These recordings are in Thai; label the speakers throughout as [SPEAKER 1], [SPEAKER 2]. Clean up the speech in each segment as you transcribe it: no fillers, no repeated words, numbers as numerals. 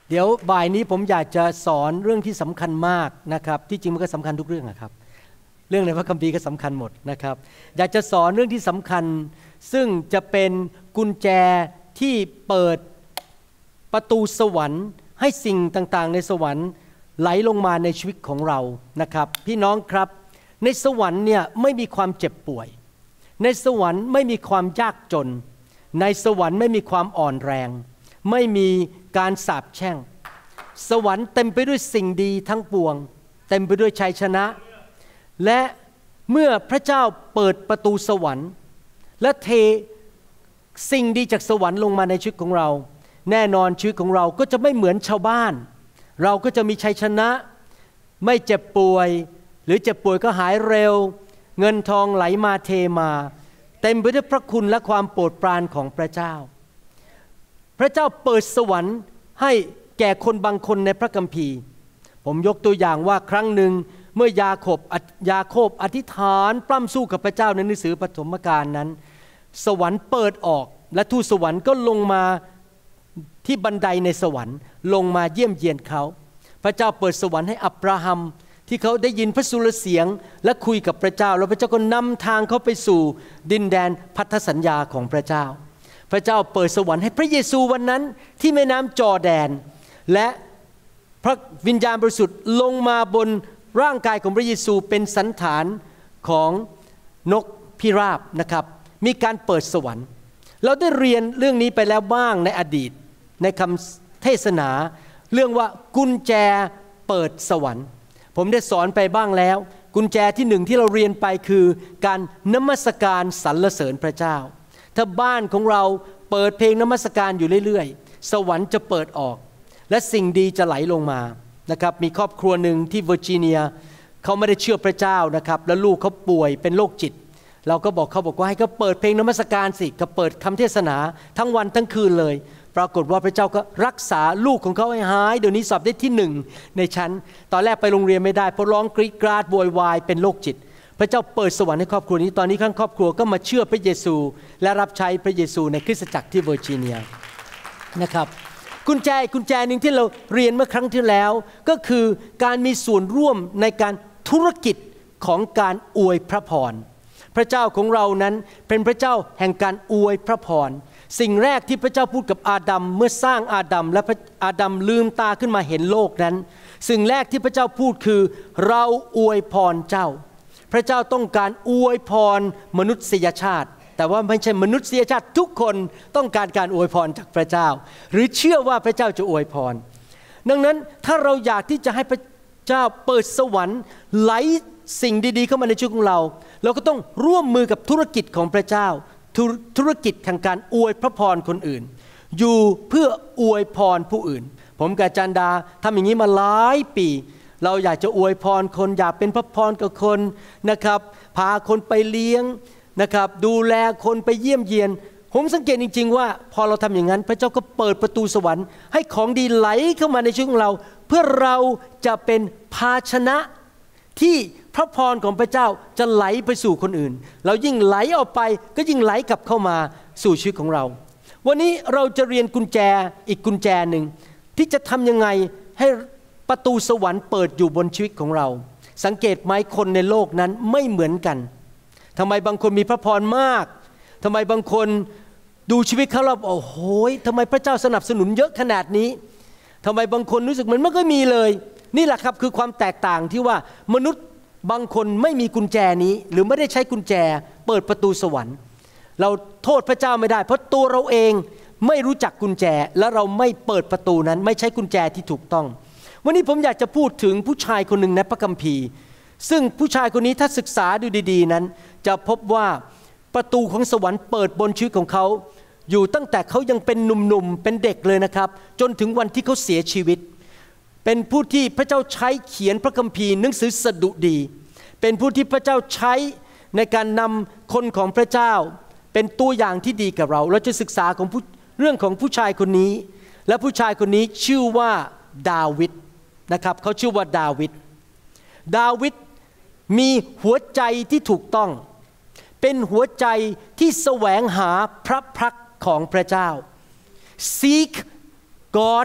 [SPEAKER 1] เดี๋ยวบ่ายนี้ผมอยากจะสอนเรื่องที่สำคัญมากนะครับที่จริงมันก็สำคัญทุกเรื่องนะครับเรื่องในพระคัมภีร์ก็สำคัญหมดนะครับอยากจะสอนเรื่องที่สำคัญซึ่งจะเป็นกุญแจที่เปิดประตูสวรรค์ให้สิ่งต่างๆในสวรรค์ไหลลงมาในชีวิตของเรานะครับพี่น้องครับในสวรรค์เนี่ยไม่มีความเจ็บป่วยในสวรรค์ไม่มีความยากจนในสวรรค์ไม่มีความอ่อนแรงไม่มีการสาปแช่งสวรรค์เต็มไปด้วยสิ่งดีทั้งปวงเต็มไปด้วยชัยชนะและเมื่อพระเจ้าเปิดประตูสวรรค์และเทสิ่งดีจากสวรรค์ลงมาในชีวิตของเราแน่นอนชีวิตของเราก็จะไม่เหมือนชาวบ้านเราก็จะมีชัยชนะไม่เจ็บป่วยหรือเจ็บป่วยก็หายเร็วเงินทองไหลมาเทมาเต็มไปด้วยพระคุณและความโปรดปรานของพระเจ้าพระเจ้าเปิดสวรรค์ให้แก่คนบางคนในพระคัมภีร์ผมยกตัวอย่างว่าครั้งหนึ่งเมื่อยาโคบอธิษฐานปล้ำสู้กับพระเจ้าในหนังสือปฐมกาลนั้นสวรรค์เปิดออกและทูตสวรรค์ก็ลงมาที่บันไดในสวรรค์ลงมาเยี่ยมเยียนเขาพระเจ้าเปิดสวรรค์ให้อับราฮัมที่เขาได้ยินพระสุรเสียงและคุยกับพระเจ้าแล้วพระเจ้าก็นำทางเขาไปสู่ดินแดนพันธสัญญาของพระเจ้าพระเจ้าเปิดสวรรค์ให้พระเยซูวันนั้นที่แม่น้ำจอร์แดนและพระวิญญาณบริสุทธิ์ลงมาบนร่างกายของพระเยซูเป็นสันฐานของนกพิราบนะครับมีการเปิดสวรรค์เราได้เรียนเรื่องนี้ไปแล้วบ้างในอดีตในคำเทศนาเรื่องว่ากุญแจเปิดสวรรค์ผมได้สอนไปบ้างแล้วกุญแจที่หนึ่งที่เราเรียนไปคือการนมัสการสรรเสริญพระเจ้าถ้าบ้านของเราเปิดเพลงนมัสการอยู่เรื่อยๆสวรรค์จะเปิดออกและสิ่งดีจะไหลลงมานะครับมีครอบครัวหนึ่งที่เวอร์จิเนียเขาไม่ได้เชื่อพระเจ้านะครับแล้วลูกเขาป่วยเป็นโรคจิตเราก็บอกว่าให้เขาเปิดเพลงนมัสการสิเขาเปิดคำเทศนาทั้งวันทั้งคืนเลยปรากฏว่าพระเจ้าก็รักษาลูกของเขาให้หายเดี๋ยวนี้สอบได้ที่ 1ในชั้นตอนแรกไปโรงเรียนไม่ได้เพราะร้องกรีดกราดโวยวายเป็นโรคจิตพระเจ้าเปิดสวรรค์ให้ครอบครัวนี้ตอนนี้ทั้งครอบครัวก็มาเชื่อพระเยซูและรับใช้พระเยซูในคริสตจักรที่เวอร์จิเนียนะครับกุญแจหนึ่งที่เราเรียนเมื่อครั้งที่แล้วก็คือการมีส่วนร่วมในการธุรกิจของการอวยพระพรพระเจ้าของเรานั้นเป็นพระเจ้าแห่งการอวยพระพรสิ่งแรกที่พระเจ้าพูดกับอาดัมเมื่อสร้างอาดัมและอาดัมลืมตาขึ้นมาเห็นโลกนั้นสิ่งแรกที่พระเจ้าพูดคือเราอวยพรเจ้าพระเจ้าต้องการอวยพรมนุษยชาติแต่ว่าไม่ใช่มนุษยชาติทุกคนต้องการการอวยพรจากพระเจ้าหรือเชื่อว่าพระเจ้าจะอวยพรดังนั้นถ้าเราอยากที่จะให้พระเจ้าเปิดสวรรค์ไหลสิ่งดีๆเข้ามาในชีวิตของเราเราก็ต้องร่วมมือกับธุรกิจของพระเจ้าธุรกิจทางการอวยพระพรคนอื่นอยู่เพื่ออวยพรผู้อื่นผมกับอาจารย์ดาทำอย่างนี้มาหลายปีเราอยากจะอวยพรคนอยากเป็นพระพรกับคนนะครับพาคนไปเลี้ยงนะครับดูแลคนไปเยี่ยมเยียนผมสังเกตจริงๆว่าพอเราทำอย่างนั้นพระเจ้าก็เปิดประตูสวรรค์ให้ของดีไหลเข้ามาในชีวิตของเราเพื่อเราจะเป็นภาชนะที่พระพรของพระเจ้าจะไหลไปสู่คนอื่นเรายิ่งไหลออกไปก็ยิ่งไหลกลับเข้ามาสู่ชีวิตของเราวันนี้เราจะเรียนกุญแจอีกกุญแจหนึ่งที่จะทำยังไงให้ประตูสวรรค์เปิดอยู่บนชีวิตของเราสังเกตไหมคนในโลกนั้นไม่เหมือนกันทำไมบางคนมีพระพรมากทำไมบางคนดูชีวิตเขาแล้วโอ้โหทำไมพระเจ้าสนับสนุนเยอะขนาดนี้ทำไมบางคนรู้สึกเหมือนไม่เคยมีเลยนี่แหละครับคือความแตกต่างที่ว่ามนุษย์บางคนไม่มีกุญแจนี้หรือไม่ได้ใช้กุญแจเปิดประตูสวรรค์เราโทษพระเจ้าไม่ได้เพราะตัวเราเองไม่รู้จักกุญแจและเราไม่เปิดประตูนั้นไม่ใช้กุญแจที่ถูกต้องวันนี้ผมอยากจะพูดถึงผู้ชายคนหนึ่งในพระคัมภีร์ซึ่งผู้ชายคนนี้ถ้าศึกษาดูดีๆนั้นจะพบว่าประตูของสวรรค์เปิดบนชีวิตของเขาอยู่ตั้งแต่เขายังเป็นหนุ่มๆเป็นเด็กเลยนะครับจนถึงวันที่เขาเสียชีวิตเป็นผู้ที่พระเจ้าใช้เขียนพระคัมภีร์หนังสือสดุดีเป็นผู้ที่พระเจ้าใช้ในการนำคนของพระเจ้าเป็นตัวอย่างที่ดีกับเราจะศึกษาของเรื่องของผู้ชายคนนี้และผู้ชายคนนี้ชื่อว่าดาวิดนะครับเขาชื่อว่าดาวิดมีหัวใจที่ถูกต้องเป็นหัวใจที่แสวงหาพระพักของพระเจ้า seek God's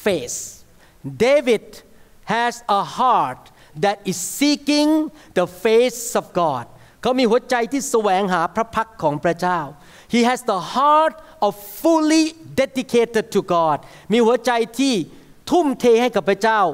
[SPEAKER 1] face. David has a heart that is seeking the face of God. เขามีหัวใจที่แสวงหาพระพักตร์ของพระเจ้า He has the heart of fully dedicated to God. มีหัวใจที่ทุ่มเทให้กับพระเจ้า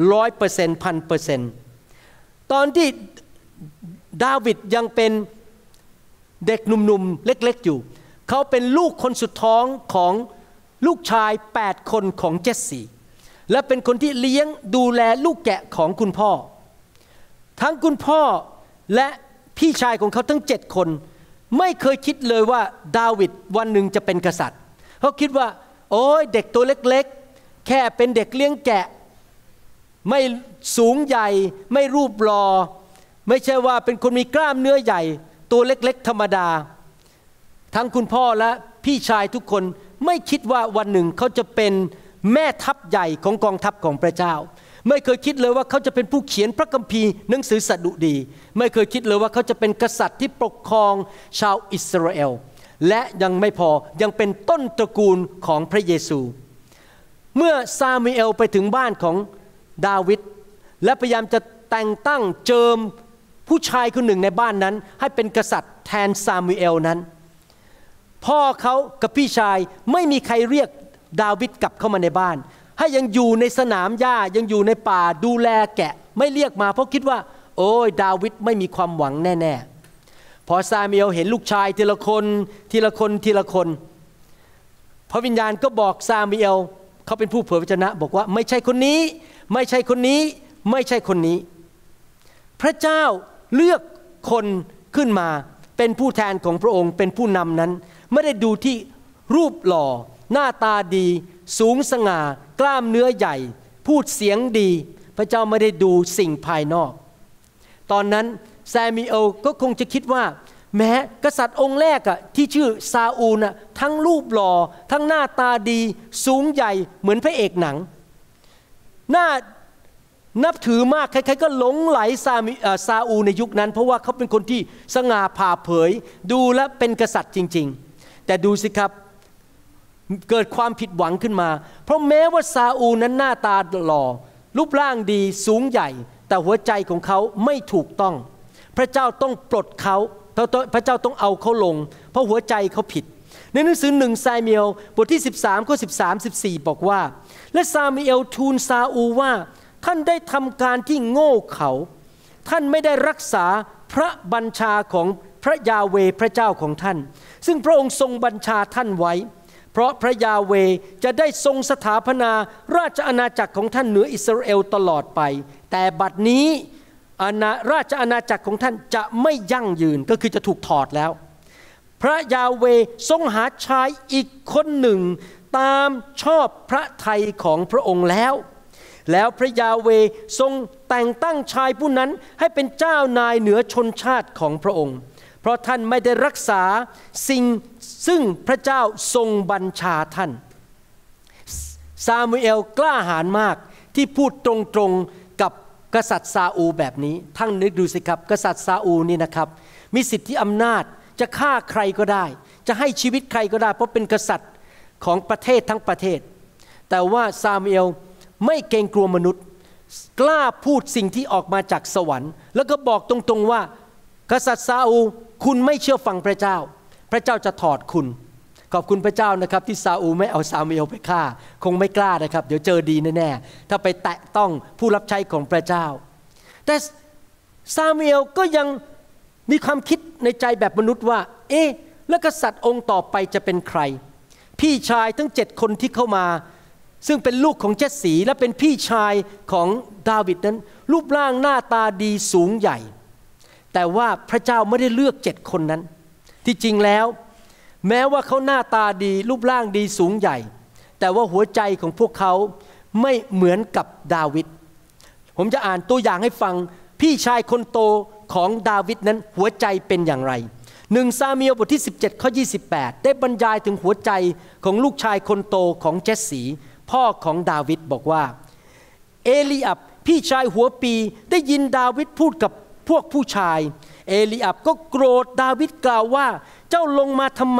[SPEAKER 1] 100% 1,000%ตอนที่ดาวิดยังเป็นเด็กหนุ่มๆเล็กๆอยู่เขาเป็นลูกคนสุดท้องของลูกชาย8คนของเจสซีและเป็นคนที่เลี้ยงดูแลลูกแกะของคุณพ่อทั้งคุณพ่อและพี่ชายของเขาทั้ง7คนไม่เคยคิดเลยว่าดาวิดวันหนึ่งจะเป็นกษัตริย์เขาคิดว่าโอ้ยเด็กตัวเล็กๆแค่เป็นเด็กเลี้ยงแกะไม่สูงใหญ่ไม่รูปหล่อไม่ใช่ว่าเป็นคนมีกล้ามเนื้อใหญ่ตัวเล็กๆธรรมดาทั้งคุณพ่อและพี่ชายทุกคนไม่คิดว่าวันหนึ่งเขาจะเป็นแม่ทัพใหญ่ของกองทัพของพระเจ้าไม่เคยคิดเลยว่าเขาจะเป็นผู้เขียนพระคัมภีร์หนังสือสดุดีไม่เคยคิดเลยว่าเขาจะเป็นกษัตริย์ที่ปกครองชาวอิสราเอลและยังไม่พอยังเป็นต้นตระกูลของพระเยซูเมื่อซามูเอลไปถึงบ้านของดาวิดและพยายามจะแต่งตั้งเจิมผู้ชายคนหนึ่งในบ้านนั้นให้เป็นกษัตริย์แทนซามูเอลนั้นพ่อเขากับพี่ชายไม่มีใครเรียกดาวิดกลับเข้ามาในบ้านให้ยังอยู่ในสนามหญ้ายังอยู่ในป่าดูแลแกะไม่เรียกมาเพราะคิดว่าโอ้ยดาวิดไม่มีความหวังแน่ๆพอซามูเอลเห็นลูกชายทีละคนทีละคนทีละคนพระวิญญาณก็บอกซามูเอลเขาเป็นผู้เผยพระวจนะบอกว่าไม่ใช่คนนี้ไม่ใช่คนนี้ไม่ใช่คนนี้พระเจ้าเลือกคนขึ้นมาเป็นผู้แทนของพระองค์เป็นผู้นำนั้นไม่ได้ดูที่รูปหล่อหน้าตาดีสูงสง่ากล้ามเนื้อใหญ่พูดเสียงดีพระเจ้าไม่ได้ดูสิ่งภายนอกตอนนั้นซามูเอลก็คงจะคิดว่าแม้กษัตริย์องค์แรกที่ชื่อซาอูลทั้งรูปหล่อทั้งหน้าตาดีสูงใหญ่เหมือนพระเอกหนังน่านับถือมากใครๆก็หลงไหลซาอูลในยุคนั้นเพราะว่าเขาเป็นคนที่สง่าผ่าเผยดูและเป็นกษัตริย์จริงๆแต่ดูสิครับเกิดความผิดหวังขึ้นมาเพราะแม้ว่าซาอูลนั้นหน้าตาหล่อรูปร่างดีสูงใหญ่แต่หัวใจของเขาไม่ถูกต้องพระเจ้าต้องปลดเขาพระเจ้าต้องเอาเขาลงเพราะหัวใจเขาผิดในหนังสือ1ซามูเอลบทที่13ข้อ13-14บอกว่าและซามูเอลทูลซาอูลว่าท่านได้ทำการที่โง่เขลาท่านไม่ได้รักษาพระบัญชาของพระยาเวห์พระเจ้าของท่านซึ่งพระองค์ทรงบัญชาท่านไว้เพราะพระยาเวห์จะได้ทรงสถาปนาราชอาณาจักรของท่านเหนืออิสราเอลตลอดไปแต่บัดนี้ราชอาณาจักรของท่านจะไม่ยั่งยืนก็คือจะถูกถอดแล้วพระยาเวห์ทรงหาชายอีกคนหนึ่งตามชอบพระทัยของพระองค์แล้วพระยาเวห์ทรงแต่งตั้งชายผู้นั้นให้เป็นเจ้านายเหนือชนชาติของพระองค์เพราะท่านไม่ได้รักษาสิ่งซึ่งพระเจ้าทรงบัญชาท่านซามูเอลกล้าหาญมากที่พูดตรงๆกับกษัตริย์ซาอูลแบบนี้ท่านนึกดูสิครับกษัตริย์ซาอูลนี่นะครับมีสิทธิอำนาจจะฆ่าใครก็ได้จะให้ชีวิตใครก็ได้เพราะเป็นกษัตริย์ของประเทศทั้งประเทศแต่ว่าซามูเอลไม่เกรงกลัวมนุษย์กล้าพูดสิ่งที่ออกมาจากสวรรค์แล้วก็บอกตรงๆว่ากษัตริย์ซาอูลคุณไม่เชื่อฟังพระเจ้าพระเจ้าจะถอดคุณขอบคุณพระเจ้านะครับที่ซาอูลไม่เอาซามูเอลไปฆ่าคงไม่กล้านะครับเดี๋ยวเจอดีแน่ๆถ้าไปแตะต้องผู้รับใช้ของพระเจ้าแต่ซามูเอลก็ยังมีความคิดในใจแบบมนุษย์ว่าแล้วกษัตริย์องค์ต่อไปจะเป็นใครพี่ชายทั้ง7คนที่เข้ามาซึ่งเป็นลูกของเจสสีและเป็นพี่ชายของดาวิดนั้นรูปร่างหน้าตาดีสูงใหญ่แต่ว่าพระเจ้าไม่ได้เลือก7คนนั้นที่จริงแล้วแม้ว่าเขาหน้าตาดีรูปร่างดีสูงใหญ่แต่ว่าหัวใจของพวกเขาไม่เหมือนกับดาวิดผมจะอ่านตัวอย่างให้ฟังพี่ชายคนโตของดาวิดนั้นหัวใจเป็นอย่างไร1ซามูเอลบทที่17ข้อ28ได้บรรยายถึงหัวใจของลูกชายคนโตของเจสสีพ่อของดาวิดบอกว่าเอลีอับพี่ชายหัวปีได้ยินดาวิดพูดกับพวกผู้ชายเอลีอับก็โกรธดาวิดกล่าวว่าเจ้าลงมาทำไม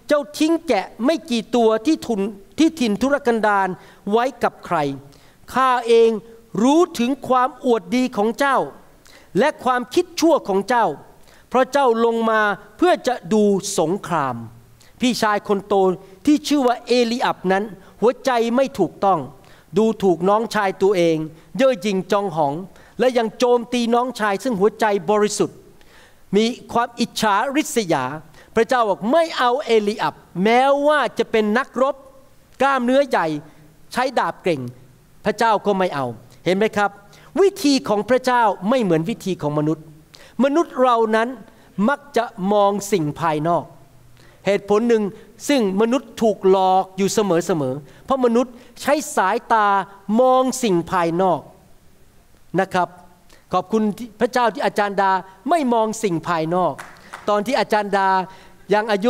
[SPEAKER 1] เจ้าทิ้งแกะไม่กี่ตัวที่ถิ่นทุรกันดารไว้กับใครข้าเองรู้ถึงความอวดดีของเจ้าและความคิดชั่วของเจ้าเพราะเจ้าลงมาเพื่อจะดูสงครามพี่ชายคนโตที่ชื่อว่าเอลีอับนั้นหัวใจไม่ถูกต้องดูถูกน้องชายตัวเองเย่อหยิ่งจองหองและยังโจมตีน้องชายซึ่งหัวใจบริสุทธิ์มีความอิจฉาริษยาพระเจ้าบอกไม่เอาเอลีอับแม้ว่าจะเป็นนักรบกล้ามเนื้อใหญ่ใช้ดาบเก่งพระเจ้าก็ไม่เอาเห็นไหมครับวิธีของพระเจ้าไม่เหมือนวิธีของมนุษย์เรานั้นมักจะมองสิ่งภายนอกเหตุผลหนึ่งซึ่งมนุษย์ถูกหลอกอยู่เสมอเพราะมนุษย์ใช้สายตามองสิ่งภายนอกนะครับขอบคุณพระเจ้าที่อาจารย์ดาไม่มองสิ่งภายนอกตอนที่อาจารย์ดายังอายุ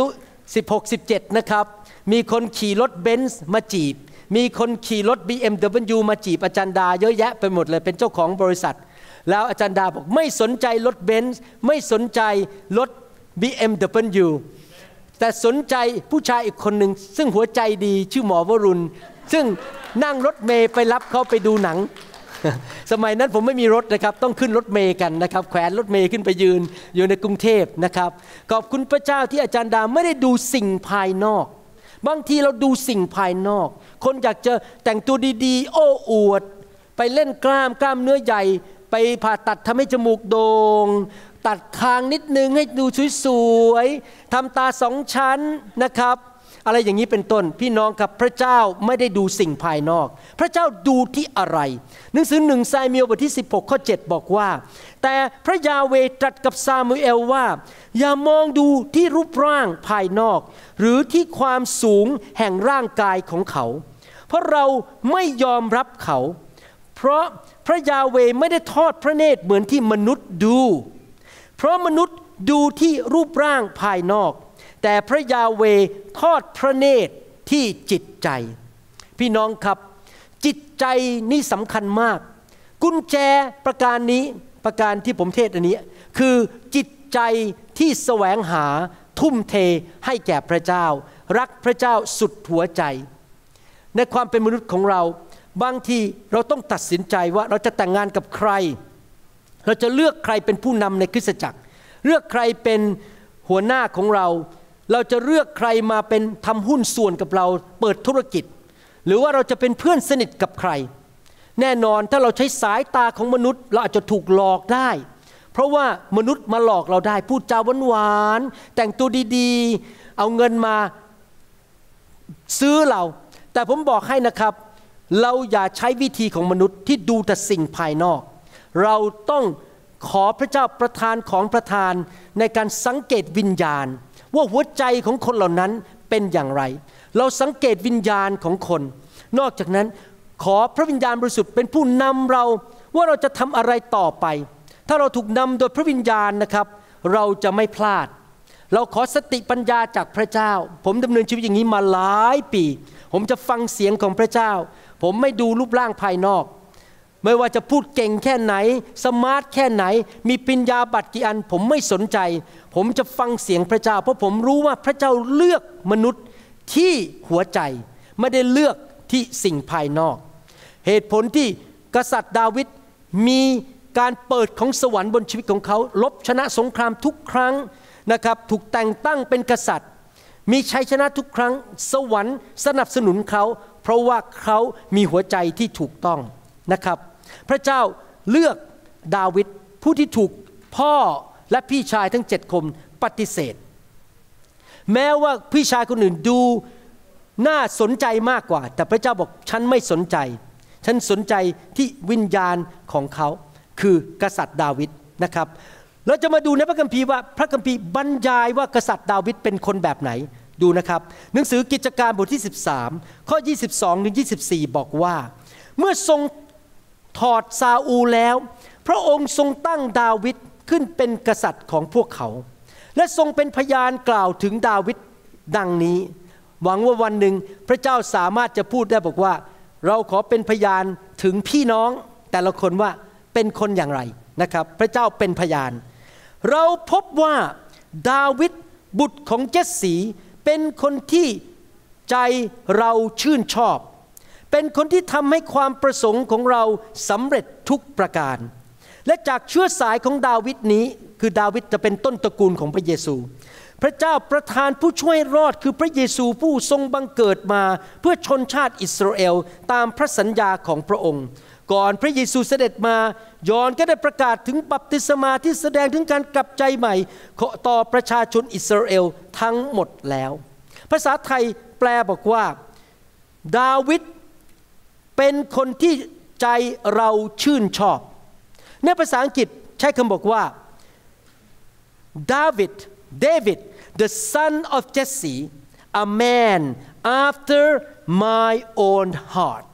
[SPEAKER 1] 16-17 นะครับมีคนขี่รถเบนซ์มาจีบมีคนขี่รถ BMW มาจีบอาจารย์ดาเยอะแยะไปหมดเลยเป็นเจ้าของบริษัทแล้วอาจารย์ดาบอกไม่สนใจรถเบนซ์ไม่สนใจรถ BMW แต่สนใจผู้ชายอีกคนหนึ่งซึ่งหัวใจดีชื่อหมอวรุณซึ่งนั่งรถเมล์ไปรับเขาไปดูหนัง สมัยนั้นผมไม่มีรถนะครับต้องขึ้นรถเมล์กันนะครับแขวนรถเมล์ขึ้นไปยืนอยู่ในกรุงเทพนะครับขอบคุณพระเจ้าที่อาจารย์ดาไม่ได้ดูสิ่งภายนอกบางทีเราดูสิ่งภายนอกคนอยากจะแต่งตัวดีๆโอ้อวดไปเล่นกล้ามเนื้อใหญ่ไปผ่าตัดทำให้จมูกโด่งตัดคางนิดนึงให้ดูสวยๆทำตา2 ชั้นนะครับอะไรอย่างนี้เป็นต้นพี่น้องครับพระเจ้าไม่ได้ดูสิ่งภายนอกพระเจ้าดูที่อะไรหนังสือ1ซามูเอลบทที่16ข้อ7บอกว่าแต่พระยาเวห์ตรัสกับซามูเอลว่าอย่ามองดูที่รูปร่างภายนอกหรือที่ความสูงแห่งร่างกายของเขาเพราะเราไม่ยอมรับเขาเพราะพระยาเวห์ไม่ได้ทอดพระเนตรเหมือนที่มนุษย์ดูเพราะมนุษย์ดูที่รูปร่างภายนอกแต่พระยาเวห์ทอดพระเนตรที่จิตใจพี่น้องครับจิตใจนี่สำคัญมากกุญแจประการนี้ประการที่ผมเทศอันนี้คือจิตใจที่แสวงหาทุ่มเทให้แก่พระเจ้ารักพระเจ้าสุดหัวใจในความเป็นมนุษย์ของเราบางทีเราต้องตัดสินใจว่าเราจะแต่งงานกับใครเราจะเลือกใครเป็นผู้นำในคริสตจักรเลือกใครเป็นหัวหน้าของเราเราจะเลือกใครมาเป็นทำหุ้นส่วนกับเราเปิดธุรกิจหรือว่าเราจะเป็นเพื่อนสนิทกับใครแน่นอนถ้าเราใช้สายตาของมนุษย์เราอาจจะถูกหลอกได้เพราะว่ามนุษย์มาหลอกเราได้พูดจาหวานๆแต่งตัวดีๆเอาเงินมาซื้อเราแต่ผมบอกให้นะครับเราอย่าใช้วิธีของมนุษย์ที่ดูแต่สิ่งภายนอกเราต้องขอพระเจ้าประทานของประทานในการสังเกตวิญญาณว่าหัวใจของคนเหล่านั้นเป็นอย่างไรเราสังเกตวิญญาณของคนนอกจากนั้นขอพระวิญญาณบริสุทธิ์เป็นผู้นำเราว่าเราจะทำอะไรต่อไปถ้าเราถูกนำโดยพระวิญญาณนะครับเราจะไม่พลาดเราขอสติปัญญาจากพระเจ้าผมดำเนินชีวิตอย่างนี้มาหลายปีผมจะฟังเสียงของพระเจ้าผมไม่ดูรูปร่างภายนอกไม่ว่าจะพูดเก่งแค่ไหนสมาร์ทแค่ไหนมีปริญญาบัตรกี่อันผมไม่สนใจผมจะฟังเสียงพระเจ้าเพราะผมรู้ว่าพระเจ้าเลือกมนุษย์ที่หัวใจไม่ได้เลือกที่สิ่งภายนอกเหตุผลที่กษัตริย์ดาวิดมีการเปิดของสวรรค์บนชีวิตของเขาลบชนะสงครามทุกครั้งนะครับถูกแต่งตั้งเป็นกษัตริย์มีชัยชนะทุกครั้งสวรรค์สนับสนุนเขาเพราะว่าเขามีหัวใจที่ถูกต้องนะครับพระเจ้าเลือกดาวิดผู้ที่ถูกพ่อและพี่ชายทั้ง7 คนปฏิเสธแม้ว่าพี่ชายคนอื่นดูน่าสนใจมากกว่าแต่พระเจ้าบอกฉันไม่สนใจฉันสนใจที่วิญญาณของเขาคือกษัตริย์ดาวิดนะครับเราจะมาดูในพระคัมภีร์ว่าพระคัมภีร์บรรยายว่ากษัตริย์ดาวิดเป็นคนแบบไหนดูนะครับหนังสือกิจการบทที่13ข้อ22ถึง24บอกว่าเมื่อทรงถอดซาอูลแล้วพระองค์ทรงตั้งดาวิดขึ้นเป็นกษัตริย์ของพวกเขาและทรงเป็นพยานกล่าวถึงดาวิดดังนี้หวังว่าวันหนึ่งพระเจ้าสามารถจะพูดได้บอกว่าเราขอเป็นพยานถึงพี่น้องแต่ละคนว่าเป็นคนอย่างไรนะครับพระเจ้าเป็นพยานเราพบว่าดาวิดบุตรของเจสสีเป็นคนที่ใจเราชื่นชอบเป็นคนที่ทำให้ความประสงค์ของเราสำเร็จทุกประการและจากเชื้อสายของดาวิดนี้คือดาวิดจะเป็นต้นตระกูลของพระเยซูพระเจ้าประทานผู้ช่วยรอดคือพระเยซูผู้ทรงบังเกิดมาเพื่อชนชาติอิสราเอลตามพระสัญญาของพระองค์ก่อนพระเยซูเสด็จมายอห์นก็ได้ประกาศถึงบัพติศมาที่แสดงถึงการกลับใจใหม่ต่อประชาชนอิสราเอลทั้งหมดแล้วภาษาไทยแปลบอกว่าดาวิดเป็นคนที่ใจเราชื่นชอบในภาษาอังกฤษใช้คำบอกว่า David the son of Jesse a man after my own heart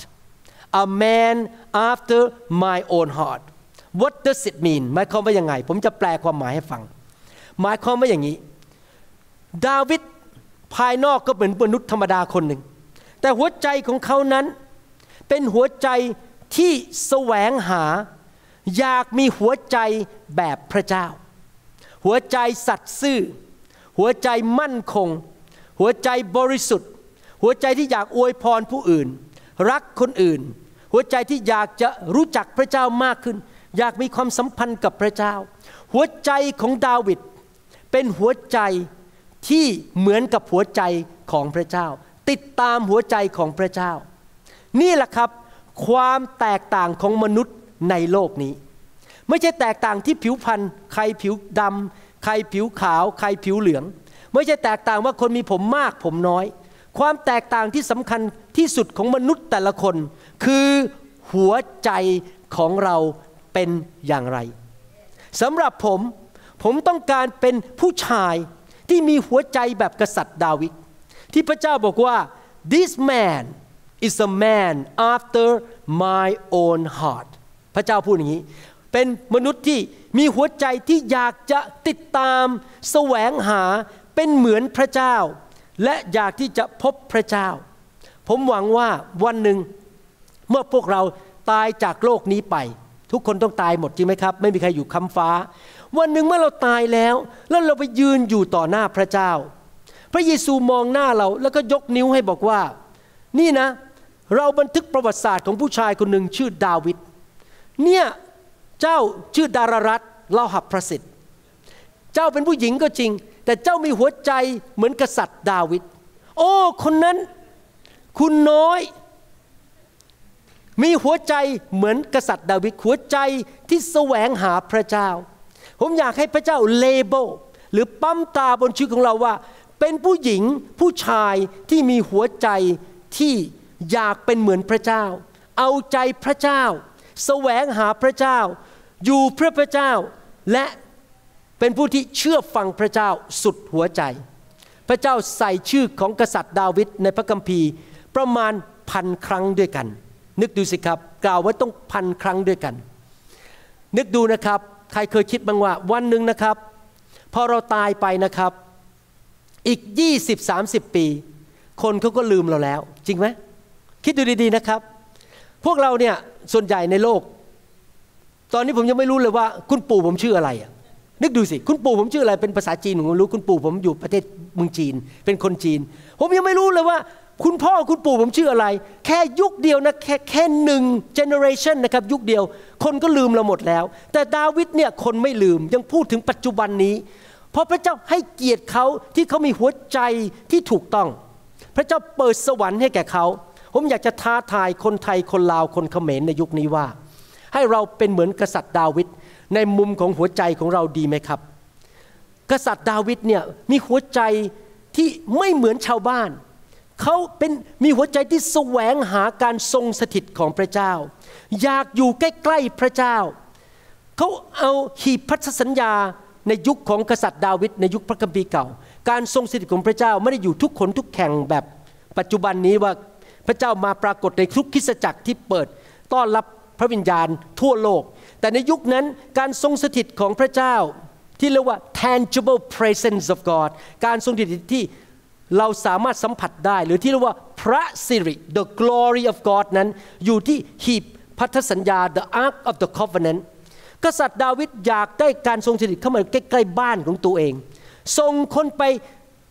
[SPEAKER 1] a man after my own heart what does it mean หมายความว่ายังไงผมจะแปลความหมายให้ฟังหมายความว่าอย่างนี้ดาวิดภายนอกก็เป็นมนุษย์ธรรมดาคนหนึ่งแต่หัวใจของเขานั้นเป็นหัวใจที่แสวงหาอยากมีหัวใจแบบพระเจ้าหัวใจสัตย์ซื่อหัวใจมั่นคงหัวใจบริสุทธิ์หัวใจที่อยากอวยพรผู้อื่นรักคนอื่นหัวใจที่อยากจะรู้จักพระเจ้ามากขึ้นอยากมีความสัมพันธ์กับพระเจ้าหัวใจของดาวิดเป็นหัวใจที่เหมือนกับหัวใจของพระเจ้าติดตามหัวใจของพระเจ้านี่แหละครับความแตกต่างของมนุษย์ในโลกนี้ไม่ใช่แตกต่างที่ผิวพรรณใครผิวดำใครผิวขาวใครผิวเหลืองไม่ใช่แตกต่างว่าคนมีผมมากผมน้อยความแตกต่างที่สำคัญที่สุดของมนุษย์แต่ละคนคือหัวใจของเราเป็นอย่างไรสำหรับผมต้องการเป็นผู้ชายที่มีหัวใจแบบกษัตริย์ดาวิดที่พระเจ้าบอกว่า this man is a man after my own heart พระเจ้าพูดอย่างนี้เป็นมนุษย์ที่มีหัวใจที่อยากจะติดตามแสวงหาเป็นเหมือนพระเจ้าและอยากที่จะพบพระเจ้าผมหวังว่าวันหนึ่งเมื่อพวกเราตายจากโลกนี้ไปทุกคนต้องตายหมดจริงไหมครับไม่มีใครอยู่ค้ำฟ้าวันหนึ่งเมื่อเราตายแล้วเราไปยืนอยู่ต่อหน้าพระเจ้าพระเยซูมองหน้าเราแล้วก็ยกนิ้วให้บอกว่านี่นะเราบันทึกประวัติศาสตร์ของผู้ชายคนหนึ่งชื่อดาวิดเนี่ยเจ้าชื่อดารรัตน์เลาหับประสิทธิ์เจ้าเป็นผู้หญิงก็จริงแต่เจ้ามีหัวใจเหมือนกษัตริย์ดาวิดโอ้คนนั้นคุณน้อยมีหัวใจเหมือนกษัตริย์ดาวิดหัวใจที่แสวงหาพระเจ้าผมอยากให้พระเจ้าเลเบลหรือปั๊มตาบนชีวิตของเราว่าเป็นผู้หญิงผู้ชายที่มีหัวใจที่อยากเป็นเหมือนพระเจ้าเอาใจพระเจ้าแสวงหาพระเจ้าอยู่เพื่อพระเจ้าและเป็นผู้ที่เชื่อฟังพระเจ้าสุดหัวใจพระเจ้าใส่ชื่อของกษัตริย์ดาวิดในพระคัมภีร์ประมาณ1,000 ครั้งด้วยกันนึกดูสิครับกล่าวไว้ต้อง1,000 ครั้งด้วยกันนึกดูนะครับใครเคยคิดบ้างว่าวันหนึ่งนะครับพอเราตายไปนะครับอีก 20-30 ปีคนเขาก็ลืมเราแล้วจริงไหมคิดดูดีๆนะครับพวกเราเนี่ยส่วนใหญ่ในโลกตอนนี้ผมยังไม่รู้เลยว่าคุณปู่ผมชื่ออะไรนึกดูสิคุณปู่ผมชื่ออะไรเป็นภาษาจีนผมรู้คุณปู่ผมอยู่ประเทศเมืองจีนเป็นคนจีนผมยังไม่รู้เลยว่าคุณพ่อคุณปู่ผมชื่ออะไรแค่ยุคเดียวนะแค่1 generation นะครับยุคเดียวคนก็ลืมเราหมดแล้วแต่ดาวิดเนี่ยคนไม่ลืมยังพูดถึงปัจจุบันนี้เพราะพระเจ้าให้เกียรติเขาที่เขามีหัวใจที่ถูกต้องพระเจ้าเปิดสวรรค์ให้แก่เขาผมอยากจะท้าทายคนไทยคนลาวคนเขมรในยุคนี้ว่าให้เราเป็นเหมือนกษัตริย์ดาวิดในมุมของหัวใจของเราดีไหมครับกษัตริย์ดาวิดเนี่ยมีหัวใจที่ไม่เหมือนชาวบ้านเขามีหัวใจที่แสวงหาการทรงสถิตของพระเจ้าอยากอยู่ใกล้ๆพระเจ้าเขาเอาหีบพันธสัญญาในยุคของกษัตริย์ดาวิดในยุคพระคัมภีร์เก่าการทรงสถิตของพระเจ้าไม่ได้อยู่ทุกคนทุกแห่งแบบปัจจุบันนี้ว่าพระเจ้ามาปรากฏในทุกคริสตจักรที่เปิดต้อนรับพระวิญญาณทั่วโลกแต่ในยุคนั้นการทรงสถิตของพระเจ้าที่เรียกว่า tangible presence of God การทรงสถิตที่เราสามารถสัมผัสได้หรือที่เรียกว่าพระสิริ the glory of God นั้นอยู่ที่หีบพันธสัญญา the ark of the covenant กษัตริย์ดาวิดอยากได้การทรงสถิตเข้ามาใกล้ๆบ้านของตัวเองส่งคนไป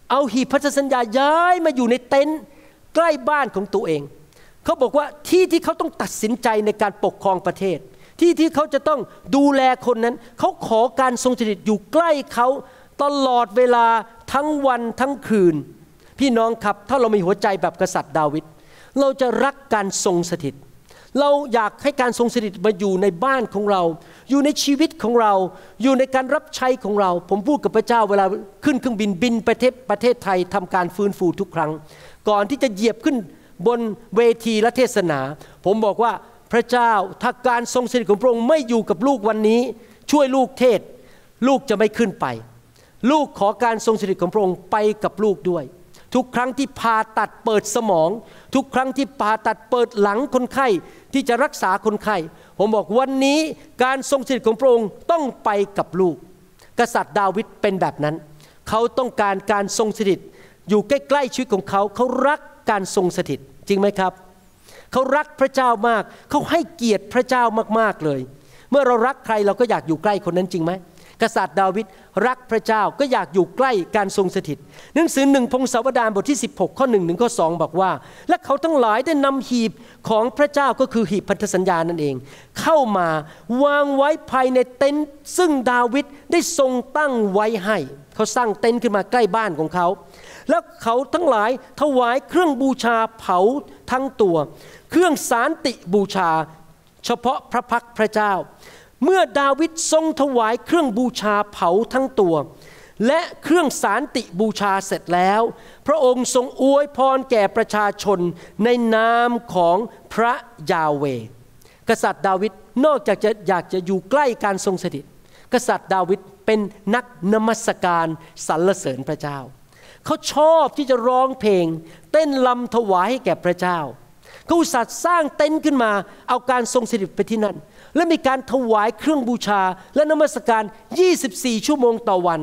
[SPEAKER 1] เอาหีบพันธสัญญาย้ายมาอยู่ในเต็นท์ใกล้บ้านของตัวเองเขาบอกว่าที่เขาต้องตัดสินใจในการปกครองประเทศที่เขาจะต้องดูแลคนนั้นเขาขอการทรงสถิตอยู่ใกล้เขาตลอดเวลาทั้งวันทั้งคืนพี่น้องครับถ้าเรามีหัวใจแบบกษัตริย์ดาวิดเราจะรักการทรงสถิตเราอยากให้การทรงสถิตมาอยู่ในบ้านของเราอยู่ในชีวิตของเราอยู่ในการรับใช้ของเราผมพูดกับพระเจ้าเวลาขึ้นเครื่องบินประเทศไทยทำการฟื้นฟูทุกครั้งก่อนที่จะเหยียบขึ้นบนเวทีและเทศนาผมบอกว่าพระเจ้าถ้าการทรงสถิตของพระองค์ไม่อยู่กับลูกวันนี้ช่วยลูกเทศลูกจะไม่ขึ้นไปลูกขอการทรงสถิตของพระองค์ไปกับลูกด้วยทุกครั้งที่ผ่าตัดเปิดสมองทุกครั้งที่ผ่าตัดเปิดหลังคนไข้ที่จะรักษาคนไข้ผมบอกวันนี้การทรงสถิตของพระองค์ต้องไปกับลูกกษัตริย์ดาวิดเป็นแบบนั้นเขาต้องการการทรงสถิตอยู่ใกล้ๆชีวิตของเขาเขารักการทรงสถิตจริงไหมครับเขารักพระเจ้ามากเขาให้เกียรติพระเจ้ามากๆเลยเมื่อเรารักใครเราก็อยากอยู่ใกล้คนนั้นจริงไหมกษัตริย์ดาวิดรักพระเจ้าก็อยากอยู่ใกล้การทรงสถิตหนังสือ1พงศาวดารบทที่16ข้อ1ถึงข้อ2บอกว่าและเขาทั้งหลายได้นำหีบของพระเจ้าก็คือหีบพันธสัญญานั่นเองเข้ามาวางไว้ภายในเต็นท์ซึ่งดาวิดได้ทรงตั้งไว้ให้เขาสร้างเต็นท์ขึ้นมาใกล้บ้านของเขาแล้วเขาทั้งหลายถวายเครื่องบูชาเผาทั้งตัวเครื่องสานติบูชาเฉพาะพระพักพระเจ้าเมื่อดาวิดทรงถวายเครื่องบูชาเผาทั้งตัวและเครื่องสานติบูชาเสร็จแล้วพระองค์ทรงอวยพรแก่ประชาชนในนามของพระยาเวห์กษัตริย์ดาวิดนอกจากจะอยากจะอยู่ใกล้การทรงสถิตกษัตริย์ดาวิดเป็นนักนมัสการสรรเสริญพระเจ้าเขาชอบที่จะร้องเพลงเต้นรำถวายให้แก่พระเจ้าเขาอุตส่าห์สร้างเต็นท์ขึ้นมาเอาการทรงสถิตไปที่นั่นและมีการถวายเครื่องบูชาและนมัสการ24ชั่วโมงต่อวัน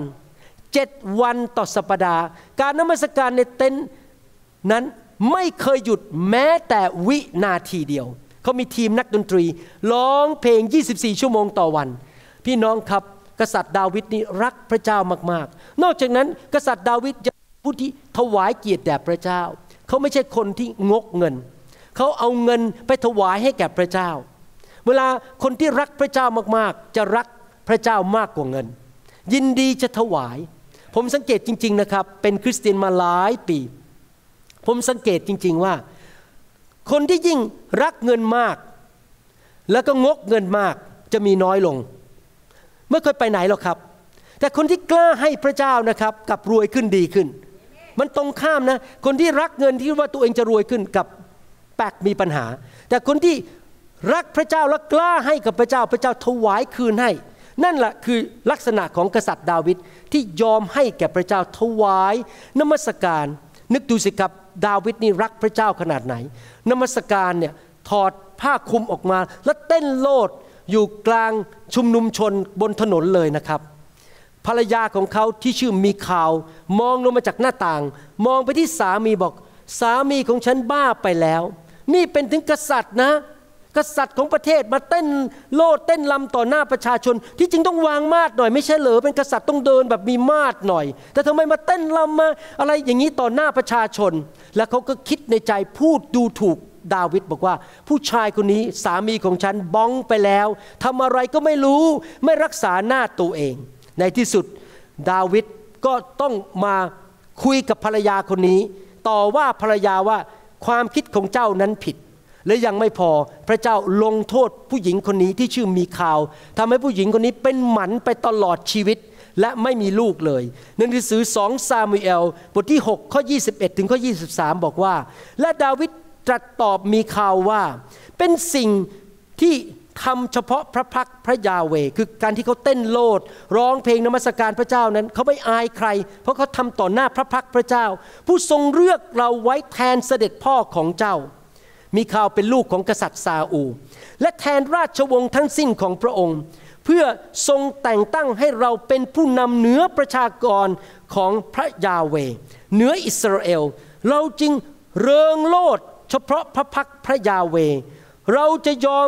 [SPEAKER 1] 7วันต่อสัปดาห์การนมัสการในเต็นท์นั้นไม่เคยหยุดแม้แต่วินาทีเดียวเขามีทีมนักดนตรีร้องเพลง24ชั่วโมงต่อวันพี่น้องครับกษัตริย์ดาวิดนี่รักพระเจ้ามากๆนอกจากนั้นกษัตริย์ดาวิดยังผู้ที่ถวายเกียรติแด่พระเจ้าเขาไม่ใช่คนที่งกเงินเขาเอาเงินไปถวายให้แก่พระเจ้าเวลาคนที่รักพระเจ้ามากๆจะรักพระเจ้ามากกว่าเงินยินดีจะถวายผมสังเกตจริงๆนะครับเป็นคริสเตียนมาหลายปีผมสังเกตจริงๆว่าคนที่ยิ่งรักเงินมากแล้วก็งกเงินมากจะมีน้อยลงไม่เคยไปไหนหรอกครับแต่คนที่กล้าให้พระเจ้านะครับกลับรวยขึ้นดีขึ้นมันตรงข้ามนะคนที่รักเงินที่ว่าตัวเองจะรวยขึ้นกับแปลกมีปัญหาแต่คนที่รักพระเจ้าและกล้าให้กับพระเจ้าพระเจ้าถวายคืนให้นั่นแหละคือลักษณะของกษัตริย์ดาวิดที่ยอมให้แก่พระเจ้าถวายนมัสการนึกดูสิครับดาวิดนี่รักพระเจ้าขนาดไหนนมัสการเนี่ยถอดผ้าคลุมออกมาแล้วเต้นโลดอยู่กลางชุมนุมชนบนถนนเลยนะครับภรรยาของเขาที่ชื่อมีคาวมองลงมาจากหน้าต่างมองไปที่สามีบอกสามีของฉันบ้าไปแล้วนี่เป็นถึงกษัตริย์นะกษัตริย์ของประเทศมาเต้นโลดเต้นรำต่อหน้าประชาชนที่จริงต้องวางมาดหน่อยไม่ใช่เหรอเป็นกษัตริย์ต้องเดินแบบมีมาดหน่อยแต่ทำไมมาเต้นรำมาอะไรอย่างนี้ต่อหน้าประชาชนแล้วเขาก็คิดในใจพูดดูถูกดาวิดบอกว่าผู้ชายคนนี้สามีของฉันบ้องไปแล้วทำอะไรก็ไม่รู้ไม่รักษาหน้าตัวเองในที่สุดดาวิดก็ต้องมาคุยกับภรรยาคนนี้ต่อว่าภรรยาว่าความคิดของเจ้านั้นผิดและยังไม่พอพระเจ้าลงโทษผู้หญิงคนนี้ที่ชื่อมีคาวทำให้ผู้หญิงคนนี้เป็นหมันไปตลอดชีวิตและไม่มีลูกเลยในหนังสือ2ซามูเอลบทที่6ข้อ21ถึงข้อ23บอกว่าและดาวิดตรัสตอบมีคาวว่าเป็นสิ่งที่ทำเฉพาะพระพักพระยาเวห์คือการที่เขาเต้นโลดร้องเพลงนมัสการพระเจ้านั้นเขาไม่อายใครเพราะเขาทำต่อหน้าพระพักพระเจ้าผู้ทรงเลือกเราไว้แทนเสด็จพ่อของเจ้ามีข่าวเป็นลูกของกษัตริย์ซาอูลและแทนราชวงศ์ทั้งสิ้นของพระองค์เพื่อทรงแต่งตั้งให้เราเป็นผู้นำเหนือประชากรของพระยาเวห์เหนืออิสราเอลเราจึงเริงโลดเฉพาะพระพักพระยาเวห์เราจะยอม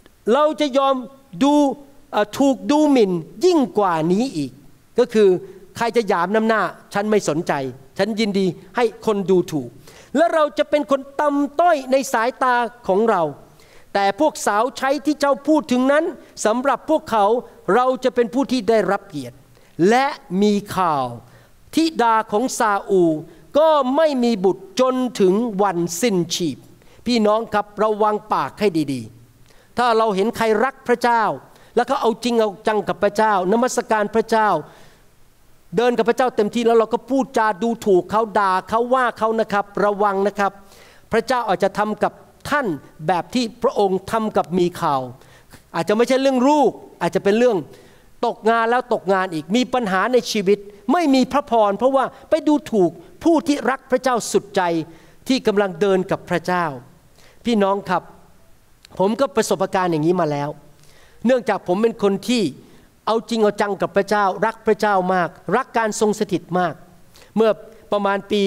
[SPEAKER 1] ถูกดูหมิ่นยิ่งกว่านี้อีกก็คือใครจะหยามน้ำหน้าฉันไม่สนใจฉันยินดีให้คนดูถูกและเราจะเป็นคนต่ำต้อยในสายตาของเราแต่พวกสาวใช้ที่เจ้าพูดถึงนั้นสำหรับพวกเขาเราจะเป็นผู้ที่ได้รับเกียรติและมีข่าวธิดาของซาอูลก็ไม่มีบุตรจนถึงวันสิ้นชีพพี่น้องครับระวังปากให้ดีๆถ้าเราเห็นใครรักพระเจ้าแล้วก็เอาจริงเอาจังกับพระเจ้านมัสการพระเจ้าเดินกับพระเจ้าเต็มที่แล้วเราก็พูดจาดูถูกเขาด่าเขาว่าเขานะครับระวังนะครับพระเจ้าอาจจะทำกับท่านแบบที่พระองค์ทำกับมีข่าวอาจจะไม่ใช่เรื่องลูกอาจจะเป็นเรื่องตกงานแล้วตกงานอีกมีปัญหาในชีวิตไม่มีพระพรเพราะว่าไปดูถูกผู้ที่รักพระเจ้าสุดใจที่กำลังเดินกับพระเจ้าพี่น้องครับผมก็ประสบการณ์อย่างนี้มาแล้วเนื่องจากผมเป็นคนที่เอาจริงเอาจังกับพระเจ้ารักพระเจ้ามากรักการทรงสถิตมากเมื่อประมาณปี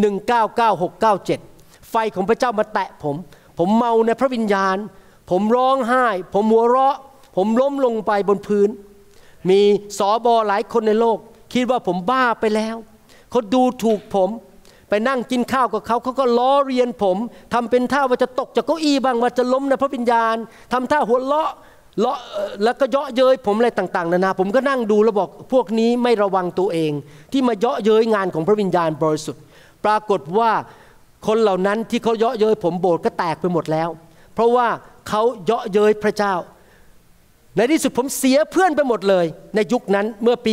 [SPEAKER 1] 1996-97ไฟของพระเจ้ามาแตะผมเมาในพระวิญญาณผมร้องไห้ผมหัวเราะผมล้มลงไปบนพื้นมีสบหลายคนในโลกคิดว่าผมบ้าไปแล้วเขาดูถูกผมไปนั่งกินข้าวกับเขาก็ล้อเลียนผมทำเป็นท่าว่าจะตกจากเก้าอี้บ้างว่าจะล้มในพระวิญญาณทำท่าหัวเราะแล้วก็เยาะเย้ยผมอะไรต่างๆนานาผมก็นั่งดูแล้วบอกพวกนี้ไม่ระวังตัวเองที่มาเยาะเย้ยงานของพระวิญญาณบริสุทธิ์ปรากฏว่าคนเหล่านั้นที่เขาเยาะเย้ยผมโบสถ์ก็แตกไปหมดแล้วเพราะว่าเขาเยาะเย้ยพระเจ้าในที่สุดผมเสียเพื่อนไปหมดเลยในยุคนั้นเมื่อปี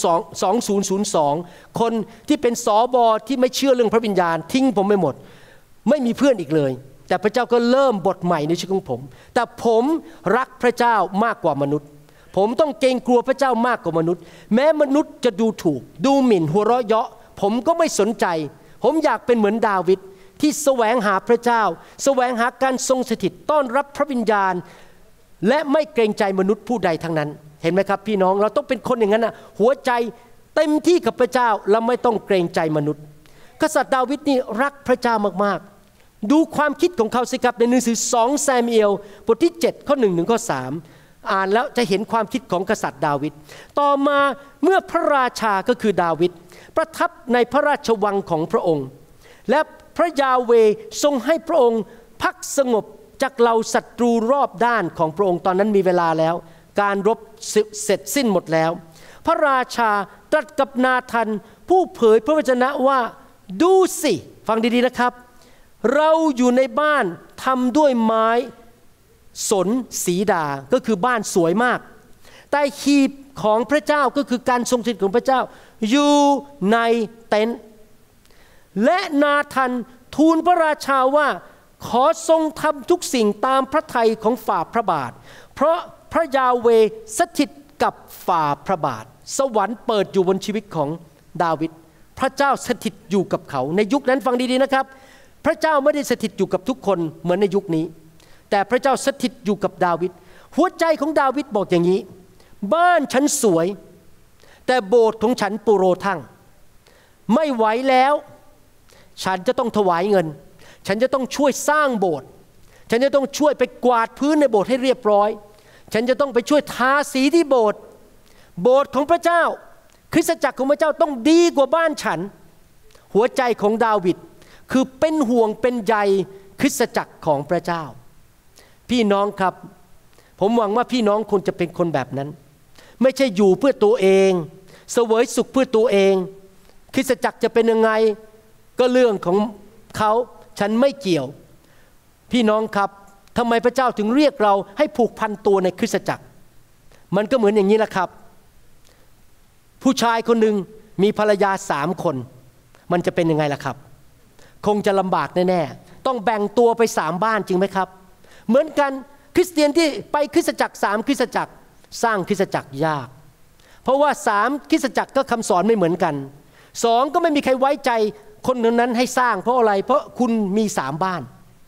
[SPEAKER 1] 2002คนที่เป็นสบที่ไม่เชื่อเรื่องพระวิญญาณทิ้งผมไปหมดไม่มีเพื่อนอีกเลยแต่พระเจ้าก็เริ่มบทใหม่ในชีวิตของผมแต่ผมรักพระเจ้ามากกว่ามนุษย์ผมต้องเกรงกลัวพระเจ้ามากกว่ามนุษย์แม้มนุษย์จะดูถูกดูหมิ่นหัวเราะเยาะผมก็ไม่สนใจผมอยากเป็นเหมือนดาวิดที่แสวงหาพระเจ้าแสวงหาการทรงสถิตต้อนรับพระวิญญาณและไม่เกรงใจมนุษย์ผู้ใดทั้งนั้นเห็นไหมครับพี่น้องเราต้องเป็นคนอย่างนั้นนะหัวใจเต็มที่กับพระเจ้าและไม่ต้องเกรงใจมนุษย์กษัตริย์ดาวิดนี่รักพระเจ้ามากๆดูความคิดของเขาสิครับในหนังสือ2ซามูเอลบทที่7ข้อ1ถึงข้อ3อ่านแล้วจะเห็นความคิดของกษัตริย์ดาวิดต่อมาเมื่อพระราชาก็คือดาวิดประทับในพระราชวังของพระองค์และพระยาเวห์ทรงให้พระองค์พักสงบจากเหล่าศัตรูรอบด้านของพระองค์ตอนนั้นมีเวลาแล้วการรบเสร็จสิ้นหมดแล้วพระราชาตรัสกับนาธานผู้เผยพระวจนะว่าดูสิฟังดีๆนะครับเราอยู่ในบ้านทำด้วยไม้สนสีดาก็คือบ้านสวยมากแต่หีบของพระเจ้าก็คือการทรงสถิตของพระเจ้าอยู่ในเต็นท์และนาธานทูลพระราชาว่าขอทรงทำทุกสิ่งตามพระทัยของฝ่าพระบาทเพราะพระยาเวห์สถิตกับฝ่าพระบาทสวรรค์เปิดอยู่บนชีวิตของดาวิดพระเจ้าสถิตอยู่กับเขาในยุคนั้นฟังดีๆนะครับพระเจ้าไม่ได้สถิตอยู่กับทุกคนเหมือนในยุคนี้แต่พระเจ้าสถิตอยู่กับดาวิดหัวใจของดาวิดบอกอย่างนี้บ้านฉันสวยแต่โบสถ์ของฉันปุโรทั่งไม่ไหวแล้วฉันจะต้องถวายเงินฉันจะต้องช่วยสร้างโบสถ์ฉันจะต้องช่วยไปกวาดพื้นในโบสถ์ให้เรียบร้อยฉันจะต้องไปช่วยทาสีที่โบสถ์ของพระเจ้าคริสตจักรของพระเจ้าต้องดีกว่าบ้านฉันหัวใจของดาวิดคือเป็นห่วงเป็นใยคริสตจักรของพระเจ้าพี่น้องครับผมหวังว่าพี่น้องควรจะเป็นคนแบบนั้นไม่ใช่อยู่เพื่อตัวเองเสวยสุขเพื่อตัวเองคริสตจักรจะเป็นยังไงก็เรื่องของเขาฉันไม่เกี่ยวพี่น้องครับทำไมพระเจ้าถึงเรียกเราให้ผูกพันตัวในคริสตจักรมันก็เหมือนอย่างนี้แหละครับผู้ชายคนหนึ่งมีภรรยา3 คนมันจะเป็นยังไงล่ะครับคงจะลำบากแน่ๆต้องแบ่งตัวไป3 บ้านจริงไหมครับเหมือนกันคริสเตียนที่ไปคริสตจักร3 คริสตจักรสร้างคริสตจักรยากเพราะว่า3 คริสตจักรก็คำสอนไม่เหมือนกัน2ก็ไม่มีใครไว้ใจคนนั้นให้สร้างเพราะอะไรเพราะคุณมี3 บ้าน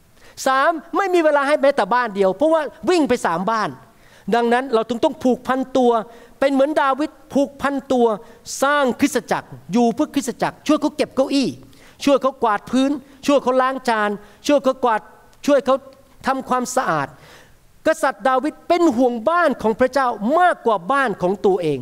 [SPEAKER 1] 3ไม่มีเวลาให้แม้แต่บ้านเดียวเพราะว่าวิ่งไป3 บ้านดังนั้นเราต้องผูกพันตัวเป็นเหมือนดาวิดผูกพันตัวสร้างคริสตจักรอยู่เพื่อคริสตจักรช่วยเขาเก็บเก้าอี้ช่วยเขากวาดพื้นช่วยเขาล้างจานช่วยเขากวาดช่วยเขาทำความสะอาดกษัตริย์ดาวิดเป็นห่วงบ้านของพระเจ้ามากกว่าบ้านของตัวเอง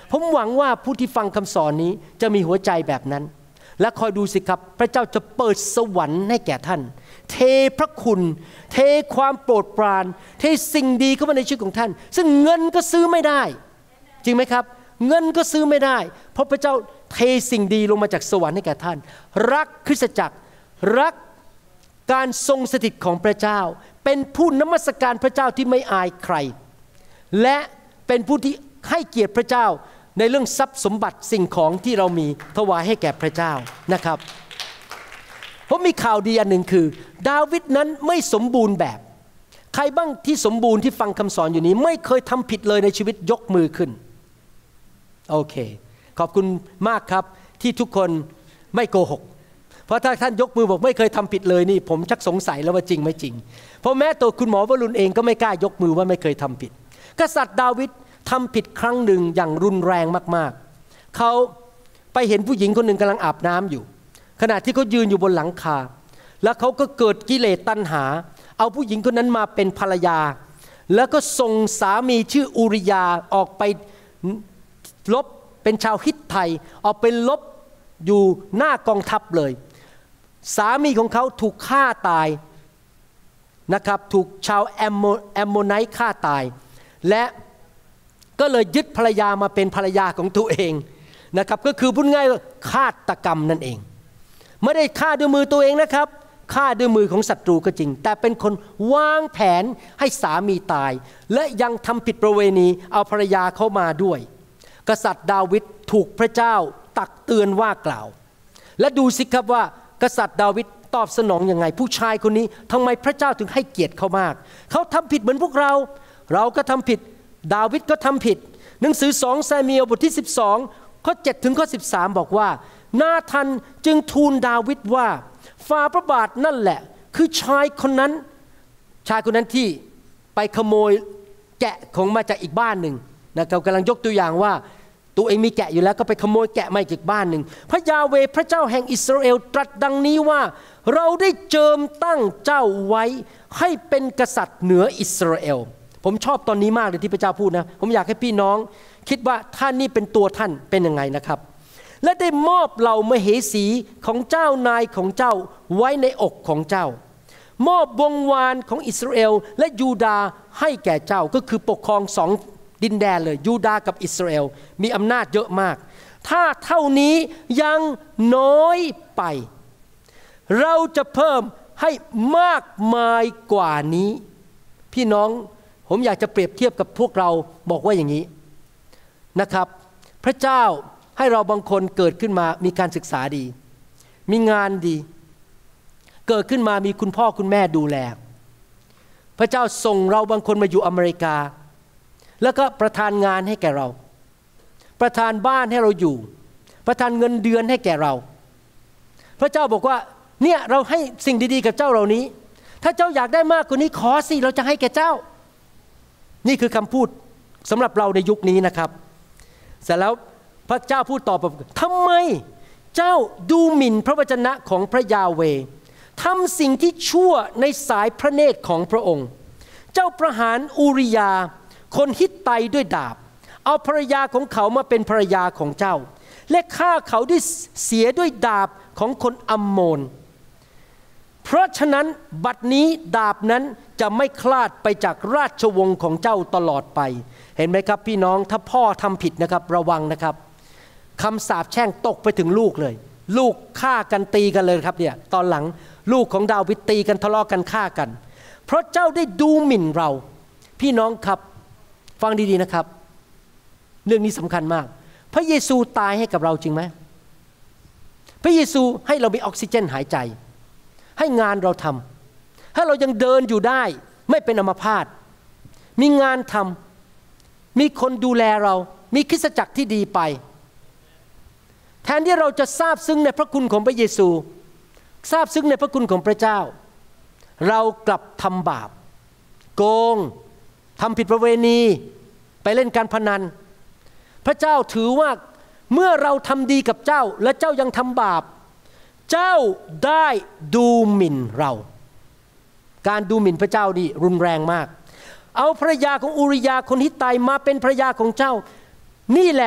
[SPEAKER 1] ผมหวังว่าผู้ที่ฟังคำสอนนี้จะมีหัวใจแบบนั้นและคอยดูสิครับพระเจ้าจะเปิดสวรรค์ให้แก่ท่านเทพระคุณเทความโปรดปรานเทสิ่งดีเข้ามาในชีวิตของท่านซึ่งเงินก็ซื้อไม่ได้จริงไหมครับเงินก็ซื้อไม่ได้เพราะพระเจ้าเทสิ่งดีลงมาจากสวรรค์ให้แก่ท่านรักคริสตจักรรักการทรงสถิตของพระเจ้าเป็นผู้นมัสการพระเจ้าที่ไม่อายใครและเป็นผู้ที่ให้เกียรติพระเจ้าในเรื่องทรัพย์สมบัติสิ่งของที่เรามีถวายให้แก่พระเจ้านะครับผมมีข่าวดีอันหนึ่งคือดาวิดนั้นไม่สมบูรณ์แบบใครบ้างที่สมบูรณ์ที่ฟังคำสอนอยู่นี้ไม่เคยทำผิดเลยในชีวิตยกมือขึ้นโอเคขอบคุณมากครับที่ทุกคนไม่โกหกเพราะถ้าท่านยกมือบอกไม่เคยทำผิดเลยนี่ผมชักสงสัยแล้วว่าจริงไม่จริงเพราะแม้ตัวคุณหมอวรุณเองก็ไม่กล้ายกมือว่าไม่เคยทำผิดกษัตริย์ดาวิดทำผิดครั้งหนึ่งอย่างรุนแรงมากๆเขาไปเห็นผู้หญิงคนหนึ่งกำลังอาบน้ำอยู่ขณะที่เขายืนอยู่บนหลังคาแล้วเขาก็เกิดกิเลสตัณหาเอาผู้หญิงคนนั้นมาเป็นภรรยาแล้วก็ส่งสามีชื่ออูริยาออกไปลบเป็นชาวฮิตไทยออกไปลบอยู่หน้ากองทัพเลยสามีของเขาถูกฆ่าตายนะครับถูกชาวแอมโมไนต์ฆ่าตายและก็เลยยึดภรรยามาเป็นภรรยาของตัวเองนะครับก็คือพูดง่ายว่าฆาตกรรมนั่นเองไม่ได้ฆ่าด้วยมือตัวเองนะครับฆ่าด้วยมือของศัตรูก็จริงแต่เป็นคนวางแผนให้สามีตายและยังทำผิดประเวณีเอาภรรยาเข้ามาด้วยกษัตริย์ดาวิดถูกพระเจ้าตักเตือนว่ากล่าวและดูสิครับว่ากษัตริย์ดาวิดตอบสนองยังไงผู้ชายคนนี้ทำไมพระเจ้าถึงให้เกียรติเขามากเขาทำผิดเหมือนพวกเราก็ทำผิดดาวิดก็ทำผิดหนังสือ2ซามูเอลบทที่12ข้อ7ถึงข้อ13บอกว่านาธานจึงทูลดาวิดว่าฝ่าพระบาทนั่นแหละคือชายคนนั้นที่ไปขโมยแกะของมาจากอีกบ้านหนึ่งนะครับกำลังยกตัวอย่างว่าตัวเองมีแกะอยู่แล้วก็ไปขโมยแกะมาอีกบ้านหนึ่งพระยาเวห์พระเจ้าแห่งอิสราเอลตรัสดังนี้ว่าเราได้เจิมตั้งเจ้าไว้ให้เป็นกษัตริย์เหนืออิสราเอลผมชอบตอนนี้มากเลยที่พระเจ้าพูดนะผมอยากให้พี่น้องคิดว่าท่านนี่เป็นตัวท่านเป็นยังไงนะครับและได้มอบเหล่ามเหสีของเจ้านายของเจ้าไว้ในอกของเจ้ามอบวงวานของอิสราเอลและยูดาห์ให้แก่เจ้าก็คือปกครองสองดินแดนเลยยูดาห์กับอิสราเอลมีอำนาจเยอะมากถ้าเท่านี้ยังน้อยไปเราจะเพิ่มให้มากมายกว่านี้พี่น้องผมอยากจะเปรียบเทียบกับพวกเราบอกว่าอย่างนี้นะครับพระเจ้าให้เราบางคนเกิดขึ้นมามีการศึกษาดีมีงานดีเกิดขึ้นมามีคุณพ่อคุณแม่ดูแลพระเจ้าส่งเราบางคนมาอยู่อเมริกาแล้วก็ประทานงานให้แก่เราประทานบ้านให้เราอยู่ประทานเงินเดือนให้แก่เราพระเจ้าบอกว่าเนี่ยเราให้สิ่งดีๆกับเจ้าเหล่านี้ถ้าเจ้าอยากได้มากกว่านี้ขอสิเราจะให้แก่เจ้านี่คือคำพูดสำหรับเราในยุคนี้นะครับเสร็จแล้วพระเจ้าพูดตอบทำไมเจ้าดูหมิ่นพระวจนะของพระยาเวห์ทำสิ่งที่ชั่วในสายพระเนตรของพระองค์เจ้าประหารอูริยาคนฮิตไตด้วยดาบเอาภรรยาของเขามาเป็นภรรยาของเจ้าและฆ่าเขาด้วยเสียด้วยดาบของคนอัมโมนเพราะฉะนั้นบัดนี้ดาบนั้นจะไม่คลาดไปจากราชวงศ์ของเจ้าตลอดไปเห็นไหมครับพี่น้องถ้าพ่อทำผิดนะครับระวังนะครับคำสาปแช่งตกไปถึงลูกเลยลูกฆ่ากันตีกันเลยครับเนี่ยตอนหลังลูกของดาวิดตีกันทะเลาะกันฆ่ากันเพราะเจ้าได้ดูหมิ่นเราพี่น้องครับฟังดีๆนะครับเรื่องนี้สำคัญมากพระเยซูตายให้กับเราจริงไหมพระเยซูให้เรามีออกซิเจนหายใจให้งานเราทำถ้าเรายังเดินอยู่ได้ไม่เป็นอัมพาตมีงานทำมีคนดูแลเรามีคริสตจักรที่ดีไปแทนที่เราจะซาบซึ้งในพระคุณของพระเยซูซาบซึ้งในพระคุณของพระเจ้าเรากลับทำบาปโกงทำผิดประเวณีไปเล่นการพนันพระเจ้าถือว่าเมื่อเราทำดีกับเจ้าและเจ้ายังทำบาปเจ้าได้ดูหมิ่นเราการดูหมิ่นพระเจ้านี่รุนแรงมากเอาภรรยาของอูริยาคนฮิตไตมาเป็นภรรยาของเจ้านี่แหละ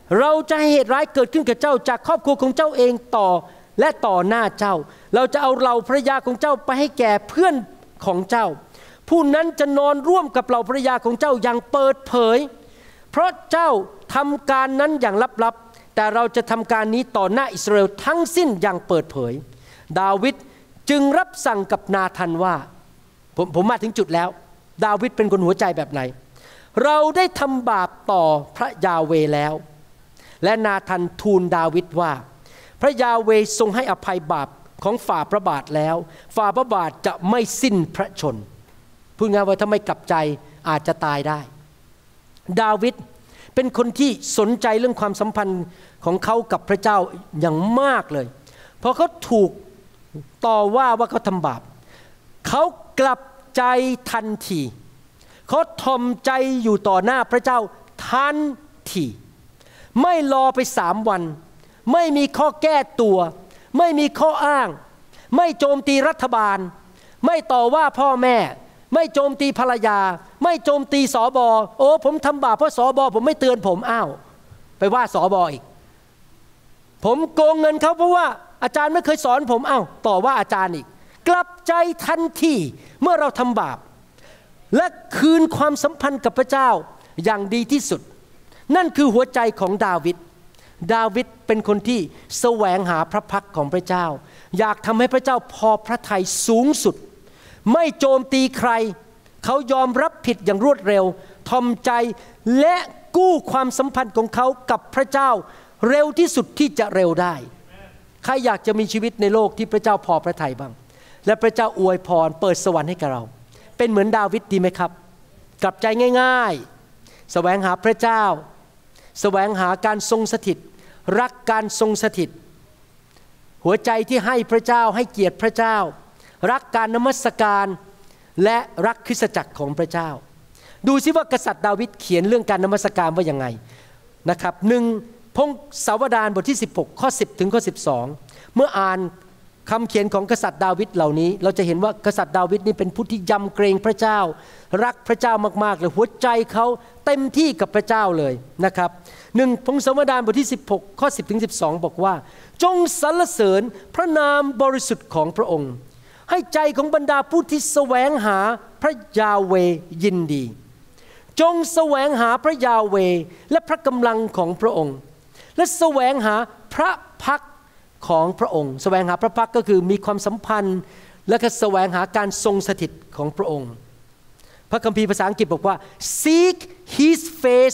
[SPEAKER 1] เราจะให้เหตุร้ายเกิดขึ้นกับเจ้าจากครอบครัวของเจ้าเองต่อและต่อหน้าเจ้าเราจะเอาเหล่าภรรยาของเจ้าไปให้แก่เพื่อนของเจ้าผู้นั้นจะนอนร่วมกับเหล่าภรรยาของเจ้าอย่างเปิดเผยเพราะเจ้าทำการนั้นอย่างลับๆแต่เราจะทำการนี้ต่อหน้าอิสราเอลทั้งสิ้นอย่างเปิดเผยดาวิดจึงรับสั่งกับนาธานว่าผมมาถึงจุดแล้วดาวิดเป็นคนหัวใจแบบไหนเราได้ทำบาปต่อพระยาเวห์แล้วและนาธานทูลดาวิดว่าพระยาเวห์ทรงให้อภัยบาปของฝ่าพระบาทแล้วฝ่าพระบาทจะไม่สิ้นพระชนพูดง่ายว่าถ้าไม่กลับใจอาจจะตายได้ดาวิดเป็นคนที่สนใจเรื่องความสัมพันธ์ของเขากับพระเจ้าอย่างมากเลยเพราะเขาถูกต่อว่าเขาทำบาปเขากลับใจทันทีเขาทอมใจอยู่ต่อหน้าพระเจ้าทันทีไม่รอไป3 วันไม่มีข้อแก้ตัวไม่มีข้ออ้างไม่โจมตีรัฐบาลไม่ต่อว่าพ่อแม่ไม่โจมตีภรรยาไม่โจมตีสบโอ้ผมทำบาปเพราะสบผมไม่เตือนผมอ้าวไปว่าสบอีกผมโกงเงินเขาเพราะว่าอาจารย์ไม่เคยสอนผมอ้าวต่อว่าอาจารย์อีกกลับใจทันทีเมื่อเราทำบาปและคืนความสัมพันธ์กับพระเจ้าอย่างดีที่สุดนั่นคือหัวใจของดาวิดเป็นคนที่แสวงหาพระพักของพระเจ้าอยากทำให้พระเจ้าพอพระทัยสูงสุดไม่โจมตีใครเขายอมรับผิดอย่างรวดเร็วทอมใจและกู้ความสัมพันธ์ของเขากับพระเจ้าเร็วที่สุดที่จะเร็วได้ใครอยากจะมีชีวิตในโลกที่พระเจ้าพอพระทัยบ้างและพระเจ้าอวยพรเปิดสวรรค์ให้กับเราเป็นเหมือนดาวิดดีไหมครับกลับใจง่ายๆแสวงหาพระเจ้าแสวงหาการทรงสถิตรักการทรงสถิตหัวใจที่ให้พระเจ้าให้เกียรติพระเจ้ารักการนมัสการและรักคริสตจักรของพระเจ้าดูซิว่ากษัตริย์ดาวิดเขียนเรื่องการนมัสการว่ายังไงนะครับ1พงศาวดารบทที่16ข้อ10ถึงข้อ12เมื่ออ่านคำเขียนของกษัตริย์ดาวิดเหล่านี้เราจะเห็นว่ากษัตริย์ดาวิดนี่เป็นผู้ที่ยำเกรงพระเจ้ารักพระเจ้ามากๆเลยหัวใจเขาเต็มที่กับพระเจ้าเลยนะครับ1พงศาวดารบทที่16ข้อ10ถึง12บอกว่าจงสรรเสริญพระนามบริสุทธิ์ของพระองค์ให้ใจของบรรดาผู้ที่แสวงหาพระยาเวห์ยินดีจงแสวงหาพระยาเวห์และพระกำลังของพระองค์และแสวงหาพระพักของพระองค์แสวงหาพระพักก็คือมีความสัมพันธ์และก็แสวงหาการทรงสถิตของพระองค์พระคัมภีร์ภาษาอังกฤษบอกว่า seek his face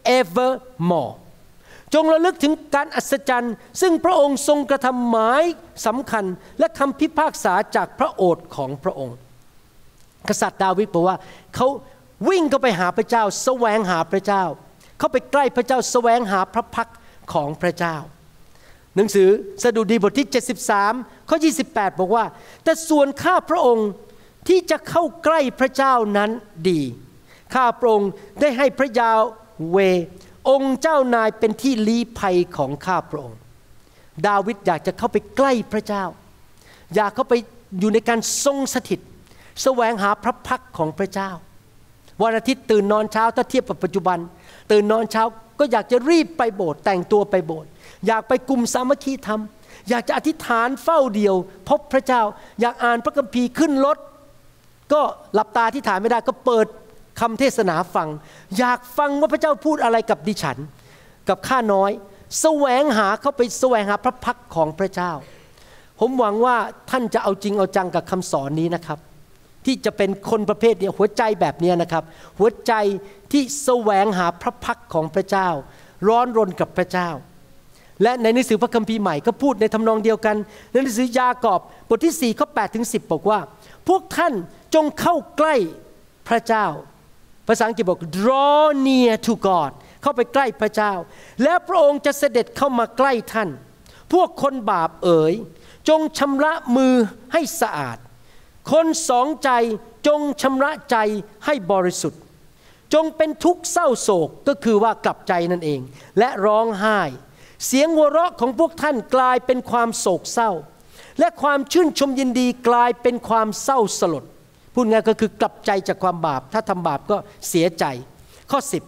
[SPEAKER 1] evermore จงระลึกถึงการอัศจรรย์ซึ่งพระองค์ทรงกระทำหมายสำคัญและคำพิพากษาจากพระโอษฐ์ของพระองค์กษัตริย์ดาวิดบอกว่าเขาวิ่งเข้าไปหาพระเจ้าแสวงหาพระเจ้าเข้าไปใกล้พระเจ้าแสวงหาพระพักของพระเจ้าหนังสือสดุดีบทที่73ข้อ28บอกว่าแต่ส่วนข้าพระองค์ที่จะเข้าใกล้พระเจ้านั้นดีข้าพระองค์ได้ให้พระยาเวห์องค์เจ้านายเป็นที่ลี้ภัยของข้าพระองค์ดาวิดอยากจะเข้าไปใกล้พระเจ้าอยากเข้าไปอยู่ในการทรงสถิตแสวงหาพระพักของพระเจ้าวันอาทิตย์ตื่นนอนเช้าถ้าเทียบกับปัจจุบันตื่นนอนเช้าก็อยากจะรีบไปโบสถ์แต่งตัวไปโบสถ์อยากไปกลุ่มสามัคคีธรรมอยากจะอธิษฐานเฝ้าเดียวพบพระเจ้าอยากอ่านพระคัมภีร์ขึ้นรถก็หลับตาอธิษฐานไม่ได้ก็เปิดคำเทศนาฟังอยากฟังว่าพระเจ้าพูดอะไรกับดิฉันกับข้าน้อยแสวงหาเข้าไปแสวงหาพระพักของพระเจ้าผมหวังว่าท่านจะเอาจริงเอาจังกับคำสอนนี้นะครับที่จะเป็นคนประเภทนี้หัวใจแบบนี้นะครับหัวใจที่แสวงหาพระพักของพระเจ้าร้อนรนกับพระเจ้าและในหนังสือพระคัมภีร์ใหม่ก็พูดในทำนองเดียวกันในหนังสือยากอบบทที่4ข้อ8ถึง10บอกว่าพวกท่านจงเข้าใกล้พระเจ้าภาษาอังกฤษบอก draw near to God เข้าไปใกล้พระเจ้าแล้วพระองค์จะเสด็จเข้ามาใกล้ท่านพวกคนบาปเอ๋ยจงชำระมือให้สะอาดคนสองใจจงชำระใจให้บริสุทธิ์จงเป็นทุกข์เศร้าโศกก็คือว่ากลับใจนั่นเองและร้องไห้เสียงหัวเราะของพวกท่านกลายเป็นความโศกเศร้าและความชื่นชมยินดีกลายเป็นความเศร้าสลดพูดง่ายก็คือกลับใจจากความบาปถ้าทำบาปก็เสียใจข้อ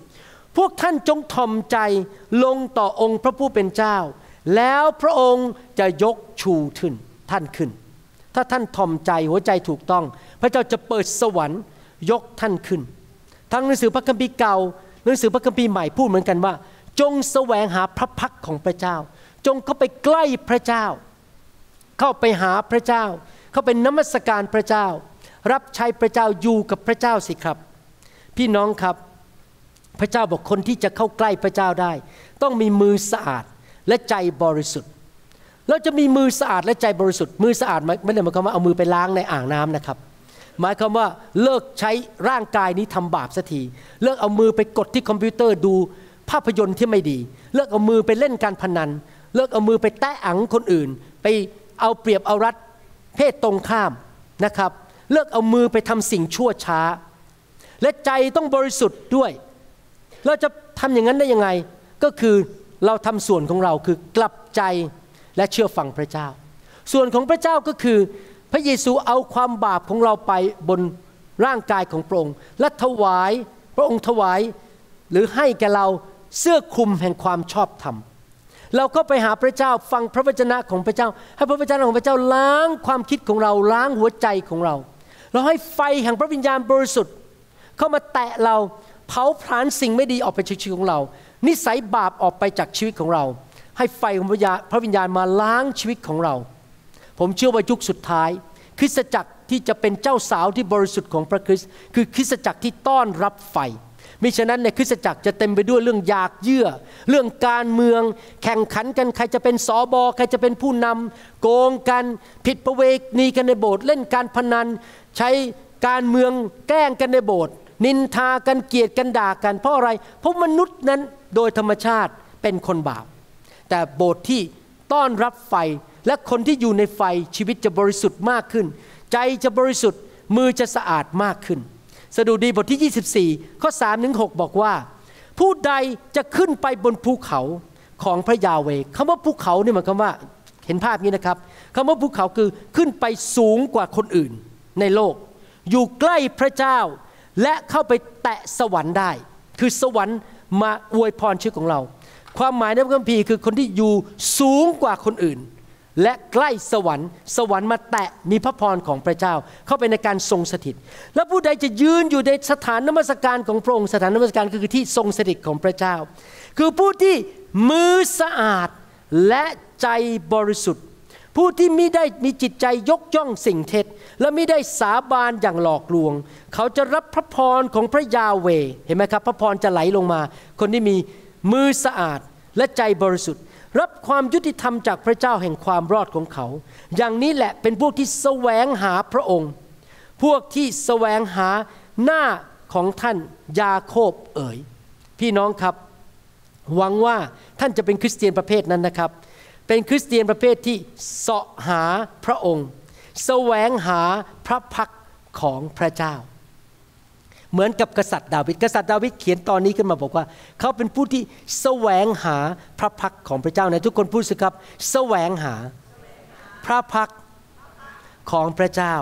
[SPEAKER 1] พวกท่านจงถ่อมใจลงต่อองค์พระผู้เป็นเจ้าแล้วพระองค์จะยกชูท่านขึ้นถ้าท่านถ่อมใจหัวใจถูกต้องพระเจ้าจะเปิดสวรรค์ยกท่านขึ้นทั้งหนังสือพระคัมภีร์เก่าหนังสือพระคัมภีร์ใหม่พูดเหมือนกันว่าจงแสวงหาพระพักของพระเจ้าจงเข้าไปใกล้พระเจ้าเข้าไปหาพระเจ้าเข้าไปนมัสการพระเจ้ารับใช้พระเจ้าอยู่กับพระเจ้าสิครับพี่น้องครับพระเจ้าบอกคนที่จะเข้าใกล้พระเจ้าได้ต้องมีมือสะอาดและใจบริสุทธิ์เราจะมีมือสะอาดและใจบริสุทธิ์มือสะอาดไม่ได้หมายความว่าเอามือไปล้างในอ่างน้ำนะครับหมายความว่าเลิกใช้ร่างกายนี้ทำบาปสักทีเลิกเอามือไปกดที่คอมพิวเตอร์ดูภาพยนตร์ที่ไม่ดีเลิกเอามือไปเล่นการพนันเลิกเอามือไปแตะอังคนอื่นไปเอาเปรียบเอารัดเพศตรงข้ามนะครับเลิกเอามือไปทำสิ่งชั่วช้าและใจต้องบริสุทธิ์ด้วยเราจะทำอย่างนั้นได้ยังไงก็คือเราทำส่วนของเราคือกลับใจและเชื่อฟังพระเจ้าส่วนของพระเจ้าก็คือพระเยซูเอาความบาปของเราไปบนร่างกายของพระองค์และถวายพระองค์ถวายหรือให้แก่เราเสื้อคลุมแห่งความชอบธรรมเราก็ไปหาพระเจ้าฟังพระวจนะของพระเจ้าให้พระวจนะของพระเจ้าล้างความคิดของเราล้างหัวใจของเราเราให้ไฟแห่งพระวิญญาณบริสุทธิ์เข้ามาแตะเราเผาผลาญสิ่งไม่ดีออกไปจากชีวิตของเรานิสัยบาปออกไปจากชีวิตของเราให้ไฟของพระวิญญาณมาล้างชีวิตของเราผมเชื่อว่ายุคสุดท้ายคริสตจักรที่จะเป็นเจ้าสาวที่บริสุทธิ์ของพระคริสต์คือคริสตจักรที่ต้อนรับไฟมิฉะนั้นในคริสตจักรจะเต็มไปด้วยเรื่องอยากเยื่อเรื่องการเมืองแข่งขันกันใครจะเป็นสบใครจะเป็นผู้นำโกงกันผิดประเวณีกันในโบสถ์เล่นการพนันใช้การเมืองแกล้งกันในโบสถ์นินทากันเกลียดกันด่ากันเพราะอะไรเพราะมนุษย์นั้นโดยธรรมชาติเป็นคนบาปแต่โบสถ์ที่ต้อนรับไฟและคนที่อยู่ในไฟชีวิตจะบริสุทธิ์มากขึ้นใจจะบริสุทธิ์มือจะสะอาดมากขึ้นสดุดีบทที่24ข้อ 3-6 บอกว่าผู้ใดจะขึ้นไปบนภูเขาของพระยาเวห์คำว่าภูเขาเนี่ยหมายความว่าเห็นภาพนี้นะครับคำว่าภูเขาคือขึ้นไปสูงกว่าคนอื่นในโลกอยู่ใกล้พระเจ้าและเข้าไปแตะสวรรค์ได้คือสวรรค์มาอวยพรชีวิตของเราความหมายในพระคัมภีร์คือคนที่อยู่สูงกว่าคนอื่นและใกล้สวรรค์สวรรค์มาแตะมีพระพรของพระเจ้าเข้าไปในการทรงสถิตและผู้ใดจะยืนอยู่ในสถานนมัสการของพระองค์สถานนมัสการก็คือที่ทรงสถิตของพระเจ้าคือผู้ที่มือสะอาดและใจบริสุทธิ์ผู้ที่มิได้มีจิตใจยกย่องสิ่งเท็จและมิได้สาบานอย่างหลอกลวงเขาจะรับพระพรของพระยาเวห์เห็นไหมครับพระพรจะไหลลงมาคนที่มีมือสะอาดและใจบริสุทธิ์รับความยุติธรรมจากพระเจ้าแห่งความรอดของเขาอย่างนี้แหละเป็นพวกที่แสวงหาพระองค์พวกที่แสวงหาหน้าของท่านยาโคบเอ๋ยพี่น้องครับหวังว่าท่านจะเป็นคริสเตียนประเภทนั้นนะครับเป็นคริสเตียนประเภทที่เสาะหาพระองค์แสวงหาพระพักของพระเจ้าเหมือนกับกษัตริย์ดาวิดเขียนตอนนี้ขึ้นมาบอกว่าเขาเป็นผู้ที่แสวงหาพระพักของพระเจ้าในทุกคนพูดสิครับแสวงหาพระพักของพระเจ้า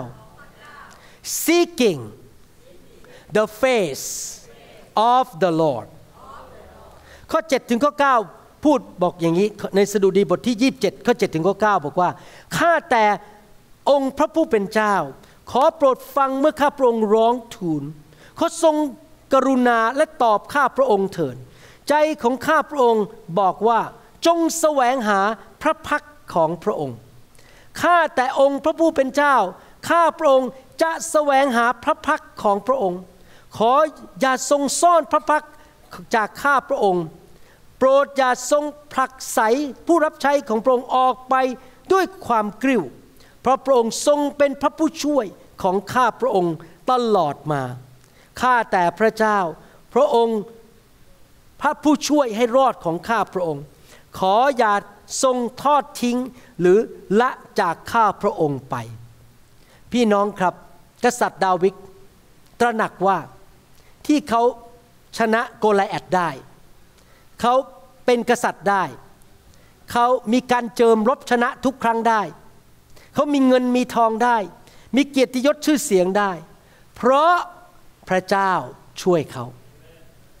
[SPEAKER 1] seeking the face of the Lord ข้อ7ถึงข้อ9พูดบอกอย่างนี้ในสดุดีบทที่27ข้อ7ถึงข้อ9บอกว่าข้าแต่องค์พระผู้เป็นเจ้าขอโปรดฟังเมื่อข้าพระองค์ร้องทูลขอทรงกรุณาและตอบข้าพระองค์เถิดใจของข้าพระองค์บอกว่าจงแสวงหาพระพักของพระองค์ข้าแต่องค์พระผู้เป็นเจ้าข้าพระองค์จะแสวงหาพระพักของพระองค์ขออย่าทรงซ่อนพระพักจากข้าพระองค์โปรดอย่าทรงผลักไสผู้รับใช้ของพระองค์ออกไปด้วยความกริ้วเพราะพระองค์ทรงเป็นพระผู้ช่วยของข้าพระองค์ตลอดมาข้าแต่พระเจ้าพระองค์พระผู้ช่วยให้รอดของข้าพระองค์ขออย่าทรงทอดทิ้งหรือละจากข้าพระองค์ไปพี่น้องครับกษัตริย์ดาวิดตระหนักว่าที่เขาชนะโกลิแอธได้เขาเป็นกษัตริย์ได้เขามีการเจิมรบชนะทุกครั้งได้เขามีเงินมีทองได้มีเกียรติยศชื่อเสียงได้เพราะพระเจ้าช่วยเขา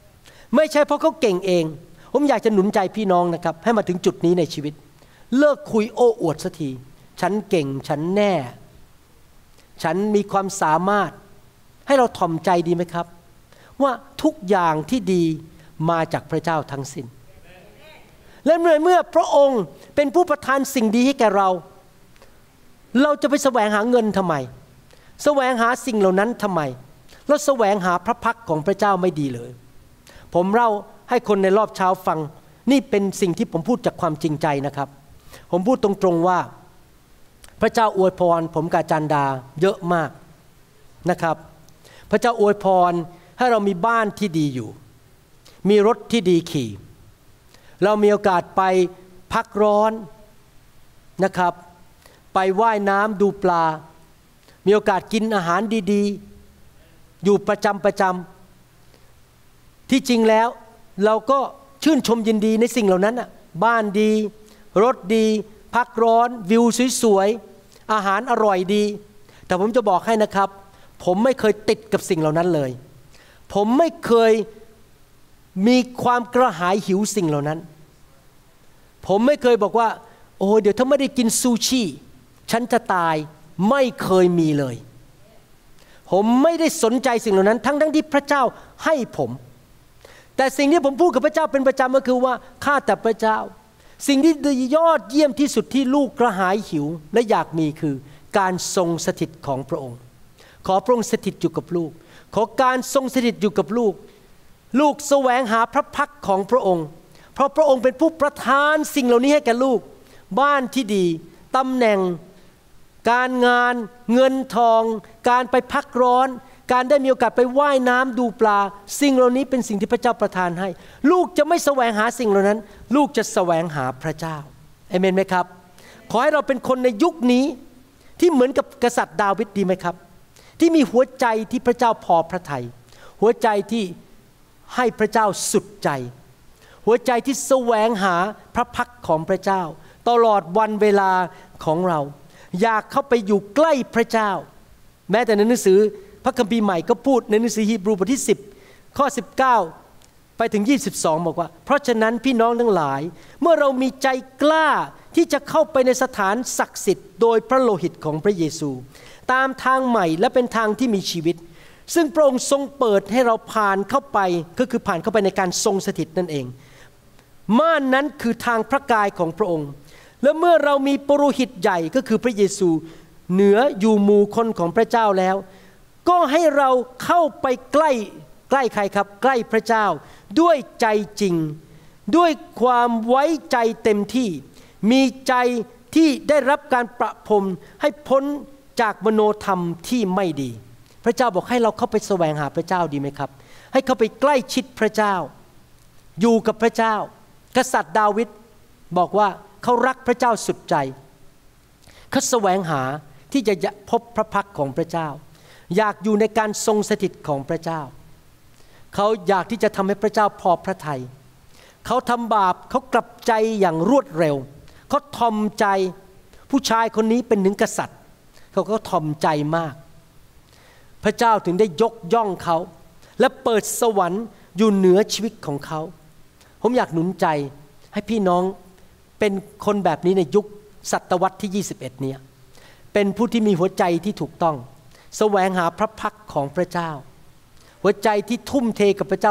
[SPEAKER 1] ไม่ใช่เพราะเขาเก่งเองผมอยากจะหนุนใจพี่น้องนะครับให้มาถึงจุดนี้ในชีวิตเลิกคุยโอ้อวดสักทีฉันเก่งฉันแน่ฉันมีความสามารถให้เราถ่อมใจดีไหมครับว่าทุกอย่างที่ดีมาจากพระเจ้าทั้งสิ้นและเมื่อพระองค์เป็นผู้ประทานสิ่งดีให้แก่เราจะไปแสวงหาเงินทำไมแสวงหาสิ่งเหล่านั้นทำไมเราแสวงหาพระพักของพระเจ้าไม่ดีเลยผมเล่าให้คนในรอบเช้าฟังนี่เป็นสิ่งที่ผมพูดจากความจริงใจนะครับผมพูดตรงๆว่าพระเจ้าอวยพรผมกับอาจารย์ดาเยอะมากนะครับพระเจ้าอวยพรให้เรามีบ้านที่ดีอยู่มีรถที่ดีขี่เรามีโอกาสไปพักร้อนนะครับไปว่ายน้ำดูปลามีโอกาสกินอาหารดีๆอยู่ประจำที่จริงแล้วเราก็ชื่นชมยินดีในสิ่งเหล่านั้นน่ะบ้านดีรถดีพักร้อนวิวสวยๆอาหารอร่อยดีแต่ผมจะบอกให้นะครับผมไม่เคยติดกับสิ่งเหล่านั้นเลยผมไม่เคยมีความกระหายหิวสิ่งเหล่านั้นผมไม่เคยบอกว่าโอ้เดี๋ยวถ้าไม่ได้กินซูชิฉันจะตายไม่เคยมีเลยผมไม่ได้สนใจสิ่งเหล่านั้นทั้งที่พระเจ้าให้ผมแต่สิ่งที่ผมพูดกับพระเจ้าเป็นประจำก็คือว่าข้าแต่พระเจ้าสิ่งที่ยอดเยี่ยมที่สุดที่ลูกกระหายหิวและอยากมีคือการทรงสถิตของพระองค์ขอพระองค์สถิตอยู่กับลูกขอการทรงสถิตอยู่กับลูกลูกแสวงหาพระพักของพระองค์เพราะพระองค์เป็นผู้ประทานสิ่งเหล่านี้ให้แก่ลูกบ้านที่ดีตำแหน่งการงานเงินทองการไปพักร้อนการได้มีโอกาสไปว่ายน้ำดูปลาสิ่งเหล่านี้เป็นสิ่งที่พระเจ้าประทานให้ลูกจะไม่แสวงหาสิ่งเหล่านั้นลูกจะแสวงหาพระเจ้าอาเมนไหมครับขอให้เราเป็นคนในยุคนี้ที่เหมือนกับกษัตริย์ดาวิดดีไหมครับที่มีหัวใจที่พระเจ้าพอพระทัยหัวใจที่ให้พระเจ้าสุดใจหัวใจที่แสวงหาพระพักของพระเจ้าตลอดวันเวลาของเราอยากเข้าไปอยู่ใกล้พระเจ้าแม้แต่ในหนังสือพระคัมภีร์ใหม่ก็พูดในหนังสือฮีบรูบทที่10ข้อ19ไปถึง22บอกว่าเพราะฉะนั้นพี่น้องทั้งหลายเมื่อเรามีใจกล้าที่จะเข้าไปในสถานศักดิ์สิทธิ์โดยพระโลหิตของพระเยซูตามทางใหม่และเป็นทางที่มีชีวิตซึ่งพระองค์ทรงเปิดให้เราผ่านเข้าไปก็คือผ่านเข้าไปในการทรงสถิตนั่นเองม่านนั้นคือทางพระกายของพระองค์และเมื่อเรามีปุโรหิตใหญ่ก็คือพระเยซูเหนืออยู่หมู่คนของพระเจ้าแล้วก็ให้เราเข้าไปใกล้ใครครับใกล้พระเจ้าด้วยใจจริงด้วยความไว้ใจเต็มที่มีใจที่ได้รับการประพรมให้พ้นจากมโนธรรมที่ไม่ดีพระเจ้าบอกให้เราเข้าไปแสวงหาพระเจ้าดีไหมครับให้เข้าไปใกล้ชิดพระเจ้าอยู่กับพระเจ้ากษัตริย์ดาวิดบอกว่าเขารักพระเจ้าสุดใจเขาแสวงหาที่จะพบพระพักของพระเจ้าอยากอยู่ในการทรงสถิตของพระเจ้าเขาอยากที่จะทำให้พระเจ้าพอพระทัยเขาทำบาปเขากลับใจอย่างรวดเร็วเขาทอมใจผู้ชายคนนี้เป็นถึงกษัตริย์เขาก็ทอมใจมากพระเจ้าถึงได้ยกย่องเขาและเปิดสวรรค์อยู่เหนือชีวิตของเขาผมอยากหนุนใจให้พี่น้องเป็นคนแบบนี้ในยุคศตวรรษที่21นี้เป็นผู้ที่มีหัวใจที่ถูกต้องแสวงหาพระพักของพระเจ้าหัวใจที่ทุ่มเทกับพระเจ้า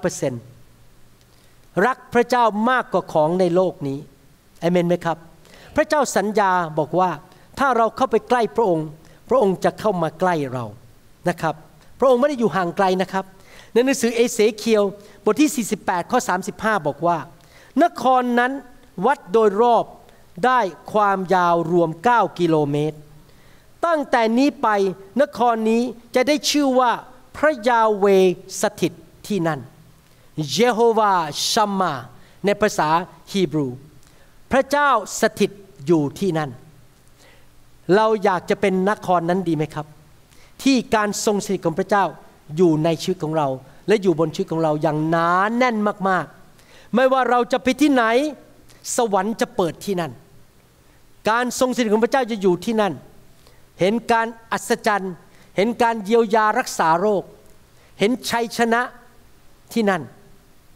[SPEAKER 1] 100% รักพระเจ้ามากกว่าของในโลกนี้อาเมนไหมครับพระเจ้าสัญญาบอกว่าถ้าเราเข้าไปใกล้พระองค์พระองค์จะเข้ามาใกล้เรานะครับพระองค์ไม่ได้อยู่ห่างไกลนะครับในหนังสือเอเสเคียวบทที่48ข้อ35บอกว่านครนั้นวัดโดยรอบได้ความยาวรวม9กิโลเมตรตั้งแต่นี้ไปนครนี้จะได้ชื่อว่าพระยาเวห์สถิตที่นั่นเยโฮวาห์ชัมมาในภาษาฮีบรูพระเจ้าสถิตอยู่ที่นั่นเราอยากจะเป็นนครนั้นดีไหมครับที่การทรงสถิตของพระเจ้าอยู่ในชีวิตของเราและอยู่บนชีวิตของเราอย่างหนาแน่นมากๆไม่ว่าเราจะไปที่ไหนสวรรค์จะเปิดที่นั่นการทรงสถิตของพระเจ้าจะอยู่ที่นั่นเห็นการอัศจรรย์เห็นการเยียวยารักษาโรคเห็นชัยชนะที่นั่น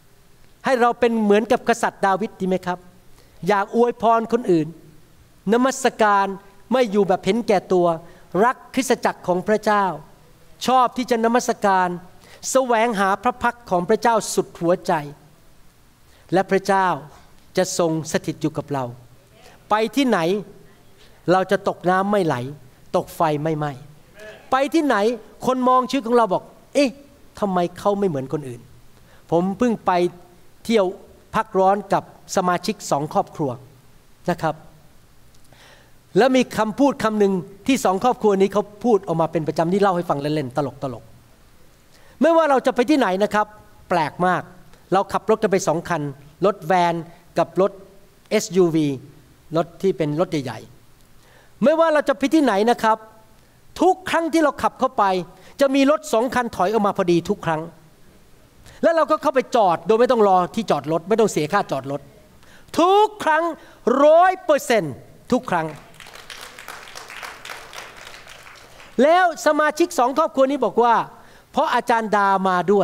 [SPEAKER 1] ให้เราเป็นเหมือนกับกษัตริย์ดาวิดดีไหมครับอยากอวยพรคนอื่นนมัสการไม่อยู่แบบเห็นแก่ตัวรักคริสตจักรของพระเจ้าชอบที่จะนมัสการแสวงหาพระพักของพระเจ้าสุดหัวใจและพระเจ้าจะทรงสถิตอยู่กับเราไปที่ไหนเราจะตกน้ำไม่ไหลตกไฟไม่ไหม้ไปที่ไหนคนมองชีวิตของเราบอกเอ๊ะทำไมเขาไม่เหมือนคนอื่นผมเพิ่งไปเที่ยวพักร้อนกับสมาชิก2 ครอบครัวนะครับแล้วมีคำพูดคำหนึ่งที่2 ครอบครัวนี้เขาพูดออกมาเป็นประจำที่เล่าให้ฟังเล่นๆตลกๆไม่ว่าเราจะไปที่ไหนนะครับแปลกมากเราขับรถกันไป2 คันรถแวนกับรถ SUV รถที่เป็นรถใหญ่ๆไม่ว่าเราจะไปที่ไหนนะครับทุกครั้งที่เราขับเข้าไปจะมีรถ2 คันถอยออกมาพอดีทุกครั้งแล้วเราก็เข้าไปจอดโดยไม่ต้องรอที่จอดรถไม่ต้องเสียค่าจอดรถทุกครั้ง 100% ทุกครั้งแล้วสมาชิก2 ครอบครัวนี้บอกว่าเพราะอาจารย์ดามาด้วย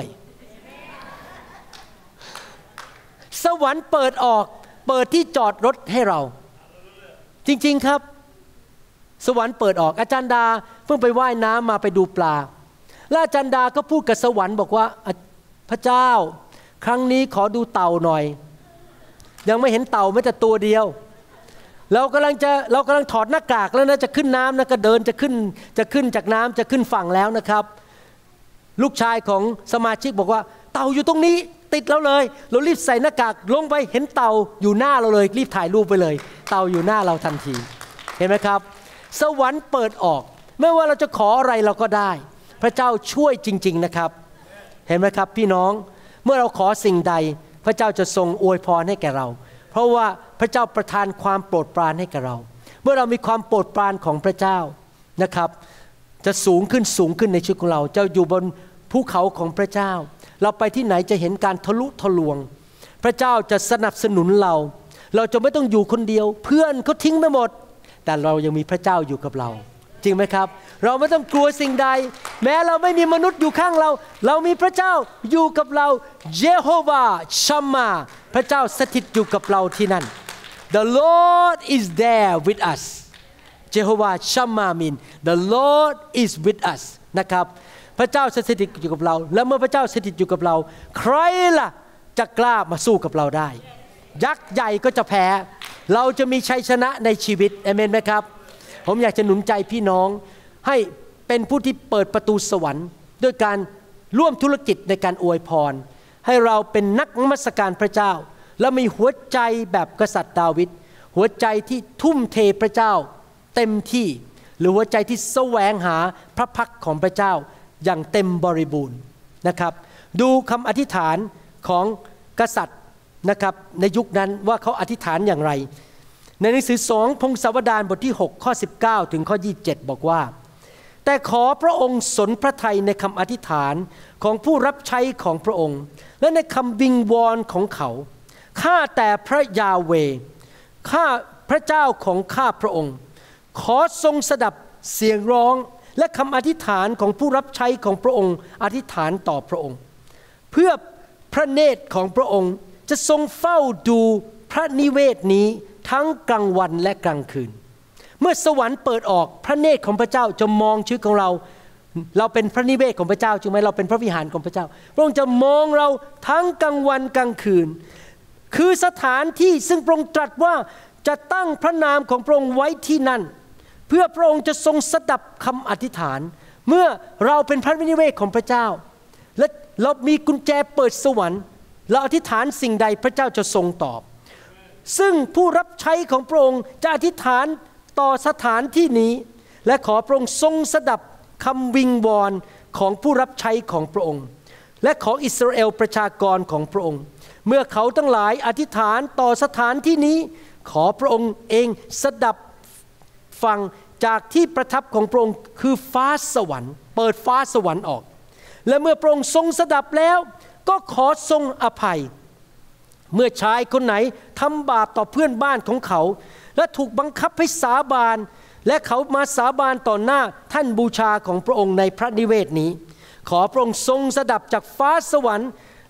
[SPEAKER 1] สวรรค์เปิดออกเปิดที่จอดรถให้เราจริงๆครับสวรรค์เปิดออกอาจารย์ดาเพิ่งไปว่ายน้ำมาไปดูปลาแล้วอาจารย์ดาก็พูดกับสวรรค์บอกว่าพระเจ้าครั้งนี้ขอดูเต่าหน่อยยังไม่เห็นเต่าแม้แต่ตัวเดียวเรากำลังถอดหน้ากากแล้วนะจะขึ้นน้ำนะก็เดินจะขึ้นจากน้ำจะขึ้นฝั่งแล้วนะครับลูกชายของสมาชิกบอกว่าเต่าอยู่ตรงนี้ติดเราเลยเรารีบใส่หน้ากากลงไปเห็นเต่าอยู่หน้าเราเลยรีบถ่ายรูปไปเลยเต่าอยู่หน้าเราทันทีเห็นไหมครับสวรรค์เปิดออกไม่ว่าเราจะขออะไรเราก็ได้พระเจ้าช่วยจริงๆนะครับเห็นไหมครับพี่น้องเมื่อเราขอสิ่งใดพระเจ้าจะทรงอวยพรให้แก่เราเพราะว่าพระเจ้าประทานความโปรดปรานให้แก่เราเมื่อเรามีความโปรดปรานของพระเจ้านะครับจะสูงขึ้นในชีวิตของเราจะอยู่บนภูเขาของพระเจ้าเราไปที่ไหนจะเห็นการทะลุทะลวงพระเจ้าจะสนับสนุนเราจะไม่ต้องอยู่คนเดียวเพื่อนเขาทิ้งไปหมดแต่เรายังมีพระเจ้าอยู่กับเราจริงไหมครับเราไม่ต้องกลัวสิ่งใดแม้เราไม่มีมนุษย์อยู่ข้างเรามีพระเจ้าอยู่กับเราเยโฮวาห์ชัมมาพระเจ้าสถิตอยู่กับเราที่นั่น The Lord is there with us Jehovah Shammah mean the Lord is with us นะครับพระเจ้าสถิตอยู่กับเราและเมื่อพระเจ้าสถิตอยู่กับเราใครล่ะจะกล้ามาสู้กับเราได้ยักษ์ใหญ่ก็จะแพ้เราจะมีชัยชนะในชีวิตอาเมนไหมครับผมอยากจะหนุนใจพี่น้องให้เป็นผู้ที่เปิดประตูสวรรค์ด้วยการร่วมธุรกิจในการอวยพรให้เราเป็นนักนมัสการพระเจ้าและมีหัวใจแบบกษัตริย์ดาวิดหัวใจที่ทุ่มเทพระเจ้าเต็มที่หรือหัวใจที่แสวงหาพระพักของพระเจ้าอย่างเต็มบริบูรณ์นะครับดูคำอธิษฐานของกษัตริย์นะครับในยุคนั้นว่าเขาอธิษฐานอย่างไรในหนังสือ2พงศาวดารบทที่6ข้อ19ถึงข้อ27บอกว่าแต่ขอพระองค์สนพระทัยในคำอธิษฐานของผู้รับใช้ของพระองค์และในคำวิงวอนของเขาข้าแต่พระยาเวห์ข้าพระเจ้าของข้าพระองค์ขอทรงสดับเสียงร้องและคำอธิษฐานของผู้รับใช้ของพระองค์อธิษฐานต่อพระองค์เพื่อพระเนตรของพระองค์จะทรงเฝ้าดูพระนิเวศนี้ทั้งกลางวันและกลางคืนเมื่อสวรรค์เปิดออกพระเนตรของพระเจ้าจะมองชีวิตของเราเป็นพระนิเวศของพระเจ้าจริงไหมเราเป็นพระวิหารของพระเจ้าพระองค์จะมองเราทั้งกลางวันกลางคืนคือสถานที่ซึ่งพระองค์ตรัสว่าจะตั้งพระนามของพระองค์ไว้ที่นั่นเพื่อพระองค์จะทรงสดับคำอธิษฐานเมื่อเราเป็นพระนิเวศของพระเจ้าและเรามีกุญแจเปิดสวรรค์เราอธิษฐานสิ่งใดพระเจ้าจะทรงตอบซึ่งผู้รับใช้ของพระองค์จะอธิษฐานต่อสถานที่นี้และขอพระองค์ทรงสดับคำวิงวอนของผู้รับใช้ของพระองค์และของอิสราเอลประชากรของพระองค์เมื่อเขาทั้งหลายอธิษฐานต่อสถานที่นี้ขอพระองค์เองสดับฟังจากที่ประทับของพระองค์คือฟ้าสวรรค์เปิดฟ้าสวรรค์ออกและเมื่อพระองค์ทรงสดับแล้วก็ขอทรงอภัยเมื่อชายคนไหนทำบาปต่อเพื่อนบ้านของเขาและถูกบังคับให้สาบานและเขามาสาบานต่อหน้าท่านบูชาของพระองค์ในพระนิเวศนี้ขอพระองค์ทรงสดับจากฟ้าสวรรค์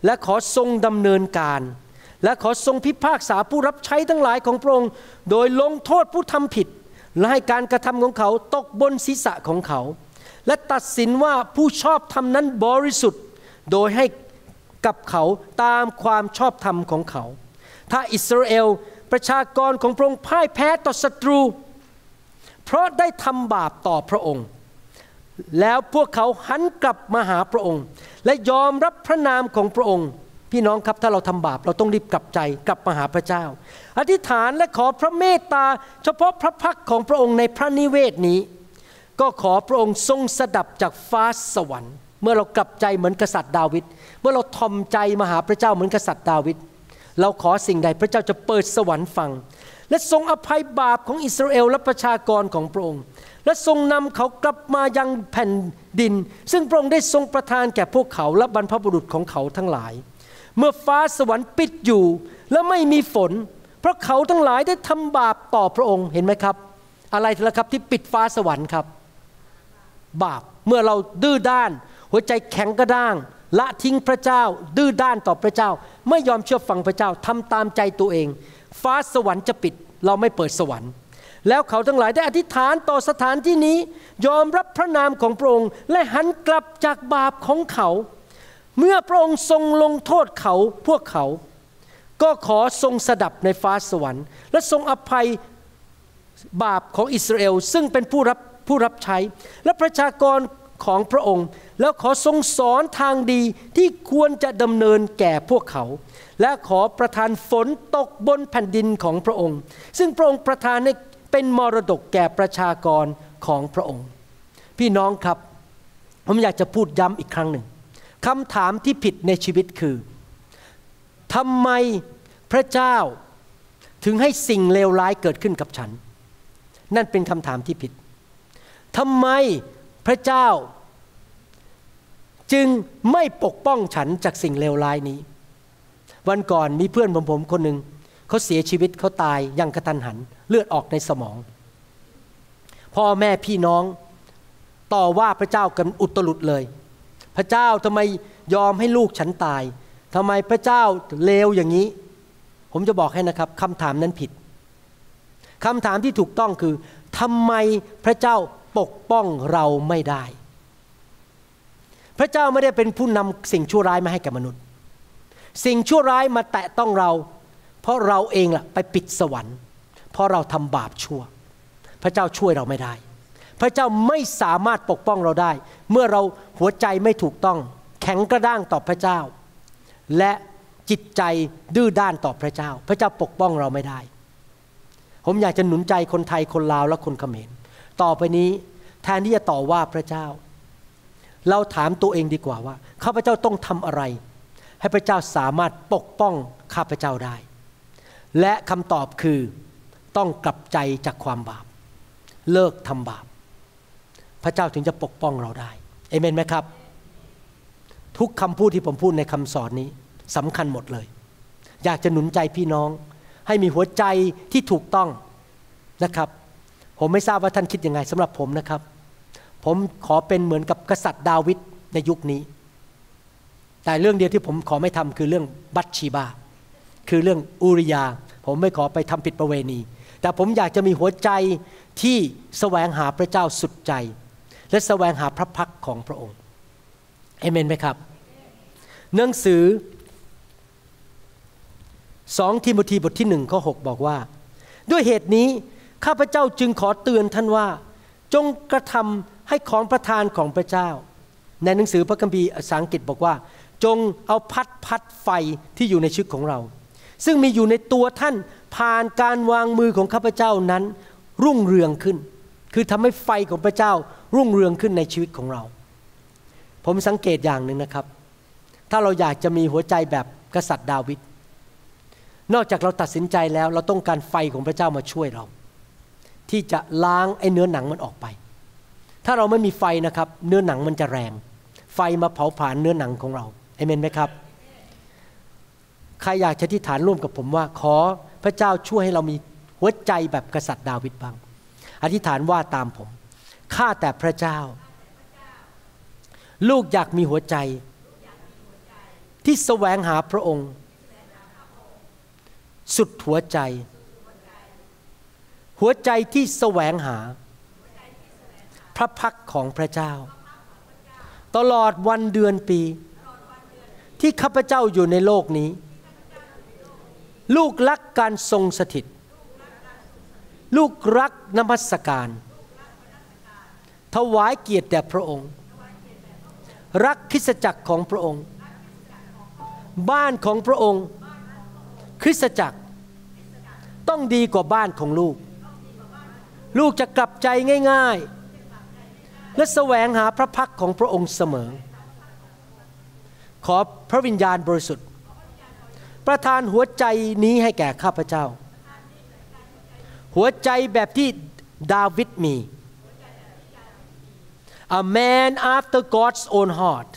[SPEAKER 1] และขอทรงดำเนินการและขอทรงพิพากษาผู้รับใช้ทั้งหลายของพระองค์โดยลงโทษผู้ทำผิดและให้การกระทำของเขาตกบนศีรษะของเขาและตัดสินว่าผู้ชอบธรรมนั้นบริสุทธิ์โดยให้กับเขาตามความชอบธรรมของเขาถ้าอิสราเอลประชากรของพระองค์พ่ายแพ้ต่อศัตรูเพราะได้ทำบาปต่อพระองค์แล้วพวกเขาหันกลับมาหาพระองค์และยอมรับพระนามของพระองค์พี่น้องครับถ้าเราทำบาปเราต้องรีบกลับใจกลับมาหาพระเจ้าอธิษฐานและขอพระเมตตาเฉพาะพระพักของพระองค์ในพระนิเวศนี้ก็ขอพระองค์ทรงสดับจากฟ้าสวรรค์เมื่อเรากลับใจเหมือนกษัตริย์ดาวิดเมื่อเราทอมใจมาหาพระเจ้าเหมือนกษัตริย์ดาวิดเราขอสิ่งใดพระเจ้าจะเปิดสวรรค์ฟังและทรงอภัยบาปของอิสราเอลและประชากรของพระองค์และทรงนำเขากลับมายังแผ่นดินซึ่งพระองค์ได้ทรงประทานแก่พวกเขาและบรรพบุรุษของเขาทั้งหลายเมื่อฟ้าสวรรค์ปิดอยู่และไม่มีฝนเพราะเขาทั้งหลายได้ทำบาปต่อพระองค์เห็นไหมครับอะไรล่ะครับที่ปิดฟ้าสวรรค์ครับบาปเมื่อเราดื้อด้านหัวใจแข็งกระด้างละทิ้งพระเจ้าดื้อด้านต่อพระเจ้าไม่ยอมเชื่อฟังพระเจ้าทำตามใจตัวเองฟ้าสวรรค์จะปิดเราไม่เปิดสวรรค์แล้วเขาทั้งหลายได้อธิษฐานต่อสถานที่นี้ยอมรับพระนามของพระองค์และหันกลับจากบาปของเขาเมื่อพระองค์ทรงลงโทษเขาพวกเขาก็ขอทรงสดับในฟ้าสวรรค์และทรงอภัยบาปของอิสราเอลซึ่งเป็นผู้รับใช้และประชากรของพระองค์แล้วขอทรงสอนทางดีที่ควรจะดำเนินแก่พวกเขาและขอประทานฝนตกบนแผ่นดินของพระองค์ซึ่งพระองค์ประทานให้เป็นมรดกแก่ประชากรของพระองค์พี่น้องครับผมอยากจะพูดย้ำอีกครั้งหนึ่งคำถามที่ผิดในชีวิตคือทำไมพระเจ้าถึงให้สิ่งเลวร้ายเกิดขึ้นกับฉันนั่นเป็นคำถามที่ผิดทำไมพระเจ้าจึงไม่ปกป้องฉันจากสิ่งเลวร้ายนี้วันก่อนมีเพื่อนผมคนหนึ่งเขาเสียชีวิตเขาตายอย่างกระทันหันเลือดออกในสมองพ่อแม่พี่น้องต่อว่าพระเจ้ากันอุตลุดเลยพระเจ้าทำไมยอมให้ลูกฉันตายทำไมพระเจ้าเลวอย่างนี้ผมจะบอกให้นะครับคำถามนั้นผิดคำถามที่ถูกต้องคือทำไมพระเจ้าปกป้องเราไม่ได้พระเจ้าไม่ได้เป็นผู้นำสิ่งชั่วร้ายมาให้แก่มนุษย์สิ่งชั่วร้ายมาแตะต้องเราเพราะเราเองล่ะไปปิดสวรรค์เพราะเราทำบาปชั่วพระเจ้าช่วยเราไม่ได้พระเจ้าไม่สามารถปกป้องเราได้เมื่อเราหัวใจไม่ถูกต้องแข็งกระด้างต่อพระเจ้าและจิตใจดื้อด้านต่อพระเจ้าพระเจ้าปกป้องเราไม่ได้ผมอยากจะหนุนใจคนไทยคนลาวและคนเขมรต่อไปนี้แทนที่จะต่อว่าพระเจ้าเราถามตัวเองดีกว่าว่าข้าพเจ้าต้องทำอะไรให้พระเจ้าสามารถปกป้องข้าพเจ้าได้และคำตอบคือต้องกลับใจจากความบาปเลิกทำบาปพระเจ้าถึงจะปกป้องเราได้เอเมนไหมครับทุกคำพูดที่ผมพูดในคำสอนนี้สำคัญหมดเลยอยากจะหนุนใจพี่น้องให้มีหัวใจที่ถูกต้องนะครับผมไม่ทราบว่าท่านคิดยังไงสำหรับผมนะครับผมขอเป็นเหมือนกับกษัตริย์ดาวิดในยุคนี้แต่เรื่องเดียวที่ผมขอไม่ทำคือเรื่องบัตชีบาคือเรื่องอูริยาผมไม่ขอไปทำผิดประเวณีแต่ผมอยากจะมีหัวใจที่แสวงหาพระเจ้าสุดใจและแสวงหาพระพักของพระองค์เอเมนไหมครับหนังสือ2 ทิโมธีบทที่1ข้อ 6บอกว่าด้วยเหตุนี้ข้าพเจ้าจึงขอเตือนท่านว่าจงกระทำให้ของประทานของพระเจ้าในหนังสือพระคัมภีร์ภาษาอังกฤษบอกว่าจงเอาพัดไฟที่อยู่ในชีวิตของเราซึ่งมีอยู่ในตัวท่านผ่านการวางมือของข้าพเจ้านั้นรุ่งเรืองขึ้นคือทำให้ไฟของพระเจ้ารุ่งเรืองขึ้นในชีวิตของเราผมสังเกตอย่างหนึ่งนะครับถ้าเราอยากจะมีหัวใจแบบกษัตริย์ดาวิดนอกจากเราตัดสินใจแล้วเราต้องการไฟของพระเจ้ามาช่วยเราที่จะล้างไอ้เนื้อหนังมันออกไปถ้าเราไม่มีไฟนะครับเนื้อหนังมันจะแรงไฟมาเผาผลาญเนื้อหนังของเราเอเมนไหมครับใครอยากจะอธิษฐานร่วมกับผมว่าขอพระเจ้าช่วยให้เรามีหัวใจแบบกษัตริย์ดาวิดบ้างอธิษฐานว่าตามผมข้าแต่พระเจ้าลูกอยากมีหัวใจที่แสวงหาพระองค์สุดหัวใจหัวใจที่แสวงหาพระพักของพระเจ้าตลอดวันเดือนปีที่ข้าพเจ้าอยู่ในโลกนี้ลูกรักการทรงสถิตลูกรักนมัสการถวายเกียรติแด่พระองค์รักคริสตจักรของพระองค์บ้านของพระองค์คริสตจักรต้องดีกว่าบ้านของลูกลูกจะกลับใจง่ายๆและแสวงหาพระพักของพระองค์เสมอขอพระวิญญาณบริสุทธิ์ประทานหัวใจนี้ให้แก่ข้าพเจ้าหัวใจแบบที่ดาวิดมี A man after God's own heart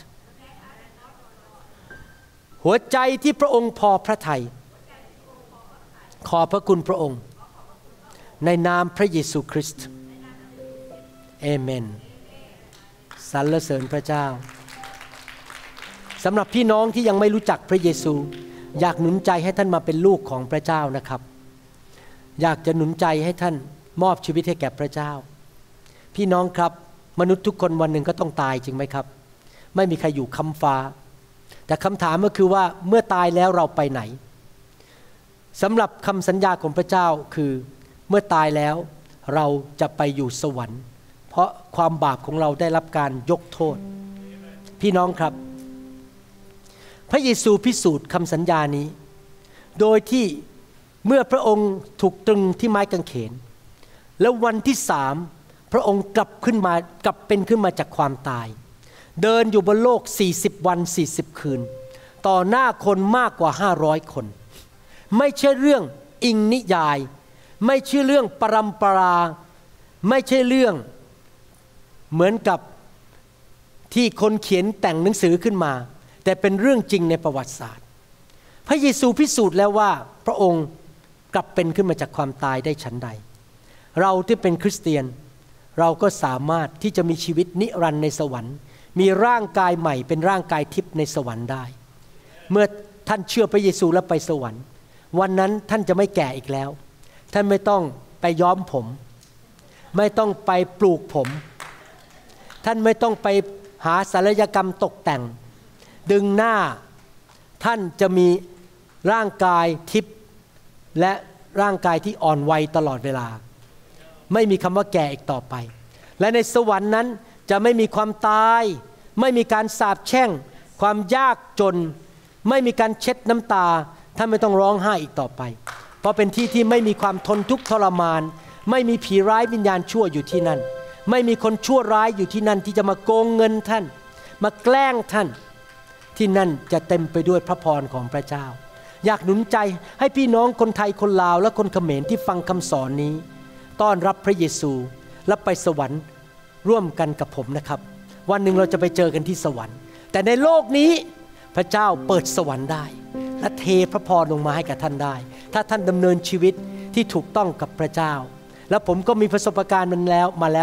[SPEAKER 1] หัวใจที่พระองค์พอพระทัยขอพระคุณพระองค์ในนามพระเยซูคริสต์เอเมนสรรเสริญพระเจ้าสำหรับพี่น้องที่ยังไม่รู้จักพระเยซูอยากหนุนใจให้ท่านมาเป็นลูกของพระเจ้านะครับอยากจะหนุนใจให้ท่านมอบชีวิตให้แก่พระเจ้าพี่น้องครับมนุษย์ทุกคนวันหนึ่งก็ต้องตายจริงไหมครับไม่มีใครอยู่ค้ำฟ้าแต่คำถามก็คือว่าเมื่อตายแล้วเราไปไหนสำหรับคำสัญญาของพระเจ้าคือเมื่อตายแล้วเราจะไปอยู่สวรรค์เพราะความบาปของเราได้รับการยกโทษพี่น้องครับพระเยซูพิสูจน์คำสัญญานี้โดยที่เมื่อพระองค์ถูกตรึงที่ไม้กางเขนแล้ววันที่3พระองค์กลับเป็นขึ้นมาจากความตายเดินอยู่บนโลก40วัน40คืนต่อหน้าคนมากกว่า500คนไม่ใช่เรื่องอิงนิยายไม่ใช่เรื่องปรัมปราไม่ใช่เรื่องเหมือนกับที่คนเขียนแต่งหนังสือขึ้นมาแต่เป็นเรื่องจริงในประวัติศาสตร์พระเยซูพิสูจน์แล้วว่าพระองค์กลับเป็นขึ้นมาจากความตายได้ฉันใดเราที่เป็นคริสเตียนเราก็สามารถที่จะมีชีวิตนิรันดร์ในสวรรค์มีร่างกายใหม่เป็นร่างกายทิพย์ในสวรรค์ได้เมื่อท่านเชื่อพระเยซูแล้วไปสวรรค์วันนั้นท่านจะไม่แก่อีกแล้วท่านไม่ต้องไปย้อมผมไม่ต้องไปปลูกผมท่านไม่ต้องไปหาศัลยกรรมตกแต่งดึงหน้าท่านจะมีร่างกายทิพย์และร่างกายที่อ่อนวัยตลอดเวลาไม่มีคำว่าแก่อีกต่อไปและในสวรรค์นั้นจะไม่มีความตายไม่มีการสาปแช่งความยากจนไม่มีการเช็ดน้ำตาท่านไม่ต้องร้องไห้อีกต่อไปเพราะเป็นที่ที่ไม่มีความทนทุกข์ทรมานไม่มีผีร้ายวิญญาณชั่วอยู่ที่นั่นไม่มีคนชั่วร้ายอยู่ที่นั่นที่จะมาโกงเงินท่านมาแกล้งท่านที่นั่นจะเต็มไปด้วยพระพรของพระเจ้าอยากหนุนใจให้พี่น้องคนไทยคนลาวและคนเขมรที่ฟังคำสอนนี้ต้อนรับพระเยซูและไปสวรรค์ร่วมกันกับผมนะครับวันหนึ่งเราจะไปเจอกันที่สวรรค์แต่ในโลกนี้พระเจ้าเปิดสวรรค์ได้และเทพระพรลงมาให้กับท่านได้ถ้าท่านดำเนินชีวิตที่ถูกต้องกับพระเจ้าและผมก็มีประสบการณ์มาแล้ว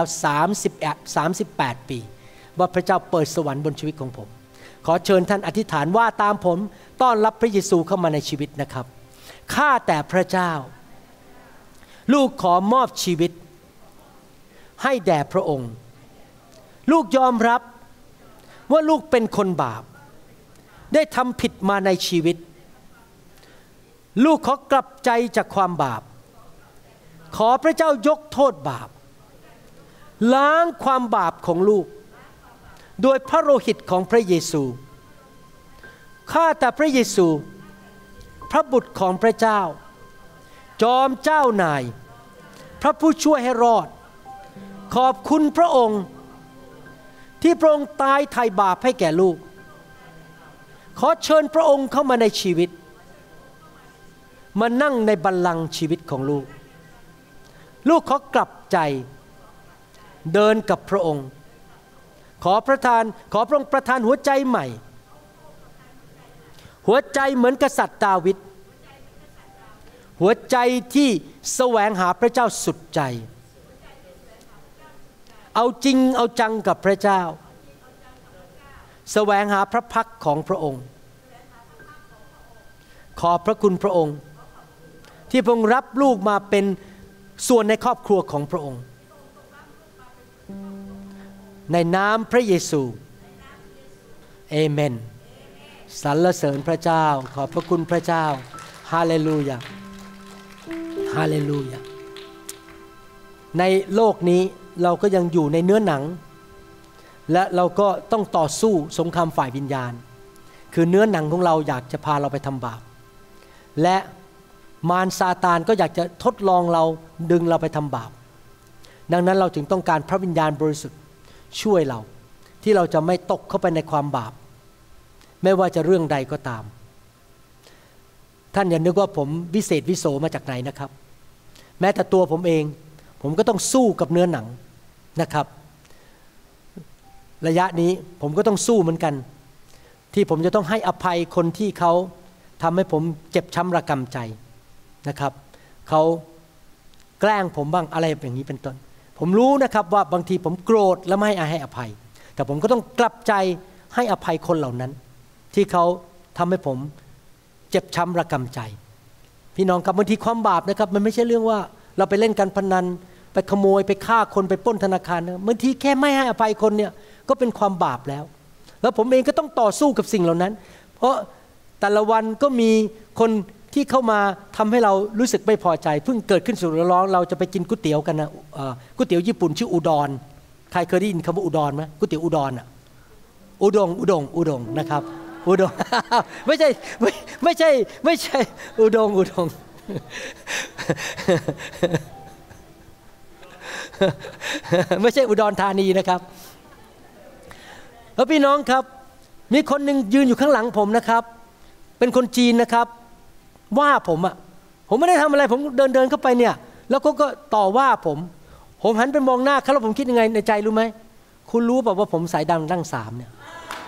[SPEAKER 1] 38 ปีว่าพระเจ้าเปิดสวรรค์บนชีวิตของผมขอเชิญท่านอธิษฐานว่าตามผมต้อนรับพระเยซูเข้ามาในชีวิตนะครับข้าแต่พระเจ้าลูกขอมอบชีวิตให้แด่พระองค์ลูกยอมรับว่าลูกเป็นคนบาปได้ทำผิดมาในชีวิตลูกขอกลับใจจากความบาปขอพระเจ้ายกโทษบาปล้างความบาปของลูกโดยพระโลหิตของพระเยซูข้าแต่พระเยซูพระบุตรของพระเจ้าจอมเจ้านายพระผู้ช่วยให้รอดขอบคุณพระองค์ที่พระองค์ตายไถ่บาปให้แก่ลูกขอเชิญพระองค์เข้ามาในชีวิตมานั่งในบัลลังก์ชีวิตของลูกลูกขอกลับใจเดินกับพระองค์ขอพระองค์ประทานหัวใจใหม่หัวใจเหมือนกษัตริย์ดาวิดหัวใจที่แสวงหาพระเจ้าสุดใจเอาจริงเอาจังกับพระเจ้าแสวงหาพระพักของพระองค์ขอบพระคุณพระองค์ที่พระองค์รับลูกมาเป็นส่วนในครอบครัวของพระองค์ในนามพระเยซูเอเมนสรรเสริญพระเจ้าขอบพระคุณพระเจ้าฮาเลลูยาฮาเลลูยาในโลกนี้เราก็ยังอยู่ในเนื้อหนังและเราก็ต้องต่อสู้สงครามฝ่ายวิญญาณคือเนื้อหนังของเราอยากจะพาเราไปทำบาปและมารซาตานก็อยากจะทดลองเราดึงเราไปทำบาปดังนั้นเราจึงต้องการพระวิญญาณบริสุทธิ์ช่วยเราที่เราจะไม่ตกเข้าไปในความบาปไม่ว่าจะเรื่องใดก็ตามท่านอย่านึกว่าผมวิเศษวิโสมาจากไหนนะครับแม้แต่ตัวผมเองผมก็ต้องสู้กับเนื้อหนังนะครับระยะนี้ผมก็ต้องสู้เหมือนกันที่ผมจะต้องให้อภัยคนที่เขาทำให้ผมเจ็บช้ำระกำใจนะครับเขาแกล้งผมบ้างอะไรอย่างนี้เป็นต้นผมรู้นะครับว่าบางทีผมโกรธและไม่ให้อภัยแต่ผมก็ต้องกลับใจให้อภัยคนเหล่านั้นที่เขาทำให้ผมเจ็บช้ำระกำใจพี่น้องครับบางทีความบาปนะครับมันไม่ใช่เรื่องว่าเราไปเล่นการพนันไปขโมยไปฆ่าคนไปปล้นธนาคารนะบางทีแค่ไม่ให้อภัยคนเนี่ยก็เป็นความบาปแล้วแล้วผมเองก็ต้องต่อสู้กับสิ่งเหล่านั้นเพราะแต่ละวันก็มีคนที่เข้ามาทำให้เรารู้สึกไม่พอใจเพิ่งเกิดขึ้นสุดร้อนเราจะไปกินก๋วยเตี๋ยวกันนะก๋วยเตี๋ยวญี่ปุ่นชื่ออุดรใครเคยได้ยินคำว่าอุดรไหมก๋วยเตี๋ยวอุดรอ่ะอุดงนะครับอุดง ไม่ใช่อุดงไม่ใช่อุดรธานีนะครับแล้วพี่น้องครับมีคนหนึ่งยืนอยู่ข้างหลังผมนะครับเป็นคนจีนนะครับว่าผมไม่ได้ทำอะไรผมเดินเข้าไปเนี่ยแล้วก็ต่อว่าผมหันไปมองหน้าเขาแล้วผมคิดยังไงในใจรู้ไหมคุณรู้เปล่าว่าผมสายดำดั้งสามเนี่ย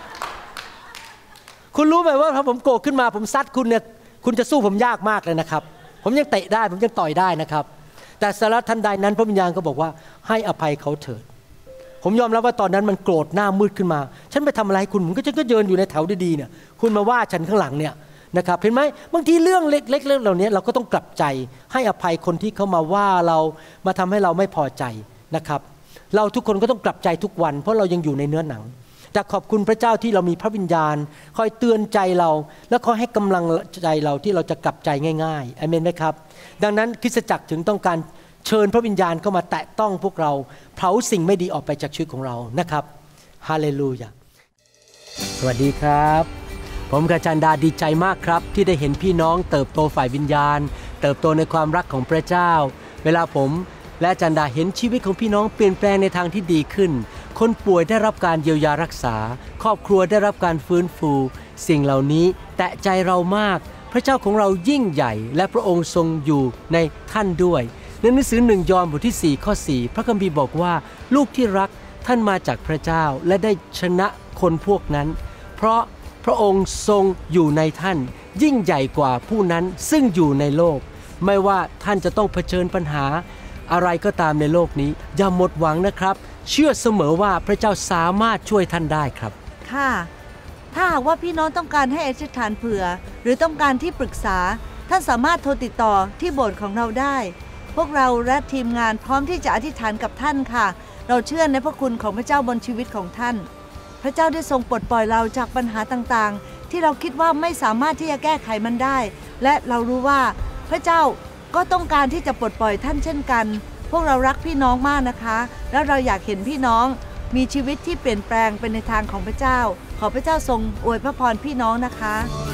[SPEAKER 1] คุณรู้ไหมว่าถ้าผมโกรธขึ้นมาผมซัดคุณเนี่ยคุณจะสู้ผมยากมากเลยนะครับผมยังเตะได้ผมยังต่อยได้นะครับแต่สารทันใดนั้นพระวิญญาณก็บอกว่าให้อภัยเขาเถิดผมยอมรับว่าตอนนั้นมันโกรธหน้ามืดขึ้นมาฉันไปทำอะไรให้คุณผมก็เดินอยู่ในแถวดีๆเนี่ยคุณมาว่าฉันข้างหลังเนี่ยนะครับเห็นไหมบางทีเรื่องเล็กๆเหล่านี้เราก็ต้องกลับใจให้อภัยคนที่เขามาว่าเรามาทำให้เราไม่พอใจนะครับเราทุกคนก็ต้องกลับใจทุกวันเพราะเรายังอยู่ในเนื้อหนังแต่ขอบคุณพระเจ้าที่เรามีพระวิญญาณคอยเตือนใจเราและคอยให้กำลังใจเราที่เราจะกลับใจง่ายๆอาเมนไหมครับดังนั้นคริสตจักรถึงต้องการเชิญพระวิญญาณเข้ามาแตะต้องพวกเราเผาสิ่งไม่ดีออกไปจากชีวิตของเรานะครับฮาเลลูยาสวัสดีครับผมกับอาจารย์ดาดีใจมากครับที่ได้เห็นพี่น้องเติบโตฝ่ายวิญญาณเติบโตในความรักของพระเจ้าเวลาผมและอาจารย์ดาเห็นชีวิตของพี่น้องเปลี่ยนแปลงในทางที่ดีขึ้นคนป่วยได้รับการเยียวยารักษาครอบครัวได้รับการฟื้นฟูสิ่งเหล่านี้แตะใจเรามากพระเจ้าของเรายิ่งใหญ่และพระองค์ทรงอยู่ในท่านด้วยในหนังสือ1 ยอห์นบทที่4 ข้อ 4พระคัมภีร์บอกว่าลูกที่รักท่านมาจากพระเจ้าและได้ชนะคนพวกนั้นเพราะพระองค์ทรงอยู่ในท่านยิ่งใหญ่กว่าผู้นั้นซึ่งอยู่ในโลกไม่ว่าท่านจะต้องเผชิญปัญหาอะไรก็ตามในโลกนี้อย่าหมดหวังนะครับเชื่อเสมอว่าพระเจ้าสามารถช่วยท่านได้ครับ
[SPEAKER 2] ค่ะถ้าหากว่าพี่น้องต้องการให้อธิษฐานเผื่อหรือต้องการที่ปรึกษาท่านสามารถโทรติดต่อที่โบสถ์ของเราได้พวกเราและทีมงานพร้อมที่จะอธิษฐานกับท่านค่ะเราเชื่อในพระคุณของพระเจ้าบนชีวิตของท่านพระเจ้าได้ทรงปลดปล่อยเราจากปัญหาต่างๆที่เราคิดว่าไม่สามารถที่จะแก้ไขมันได้และเรารู้ว่าพระเจ้าก็ต้องการที่จะปลดปล่อยท่านเช่นกันพวกเรารักพี่น้องมากนะคะแล้วเราอยากเห็นพี่น้องมีชีวิตที่เปลี่ยนแปลงเป็นในทางของพระเจ้าขอพระเจ้าทรงอวยพระพรพี่น้องนะคะ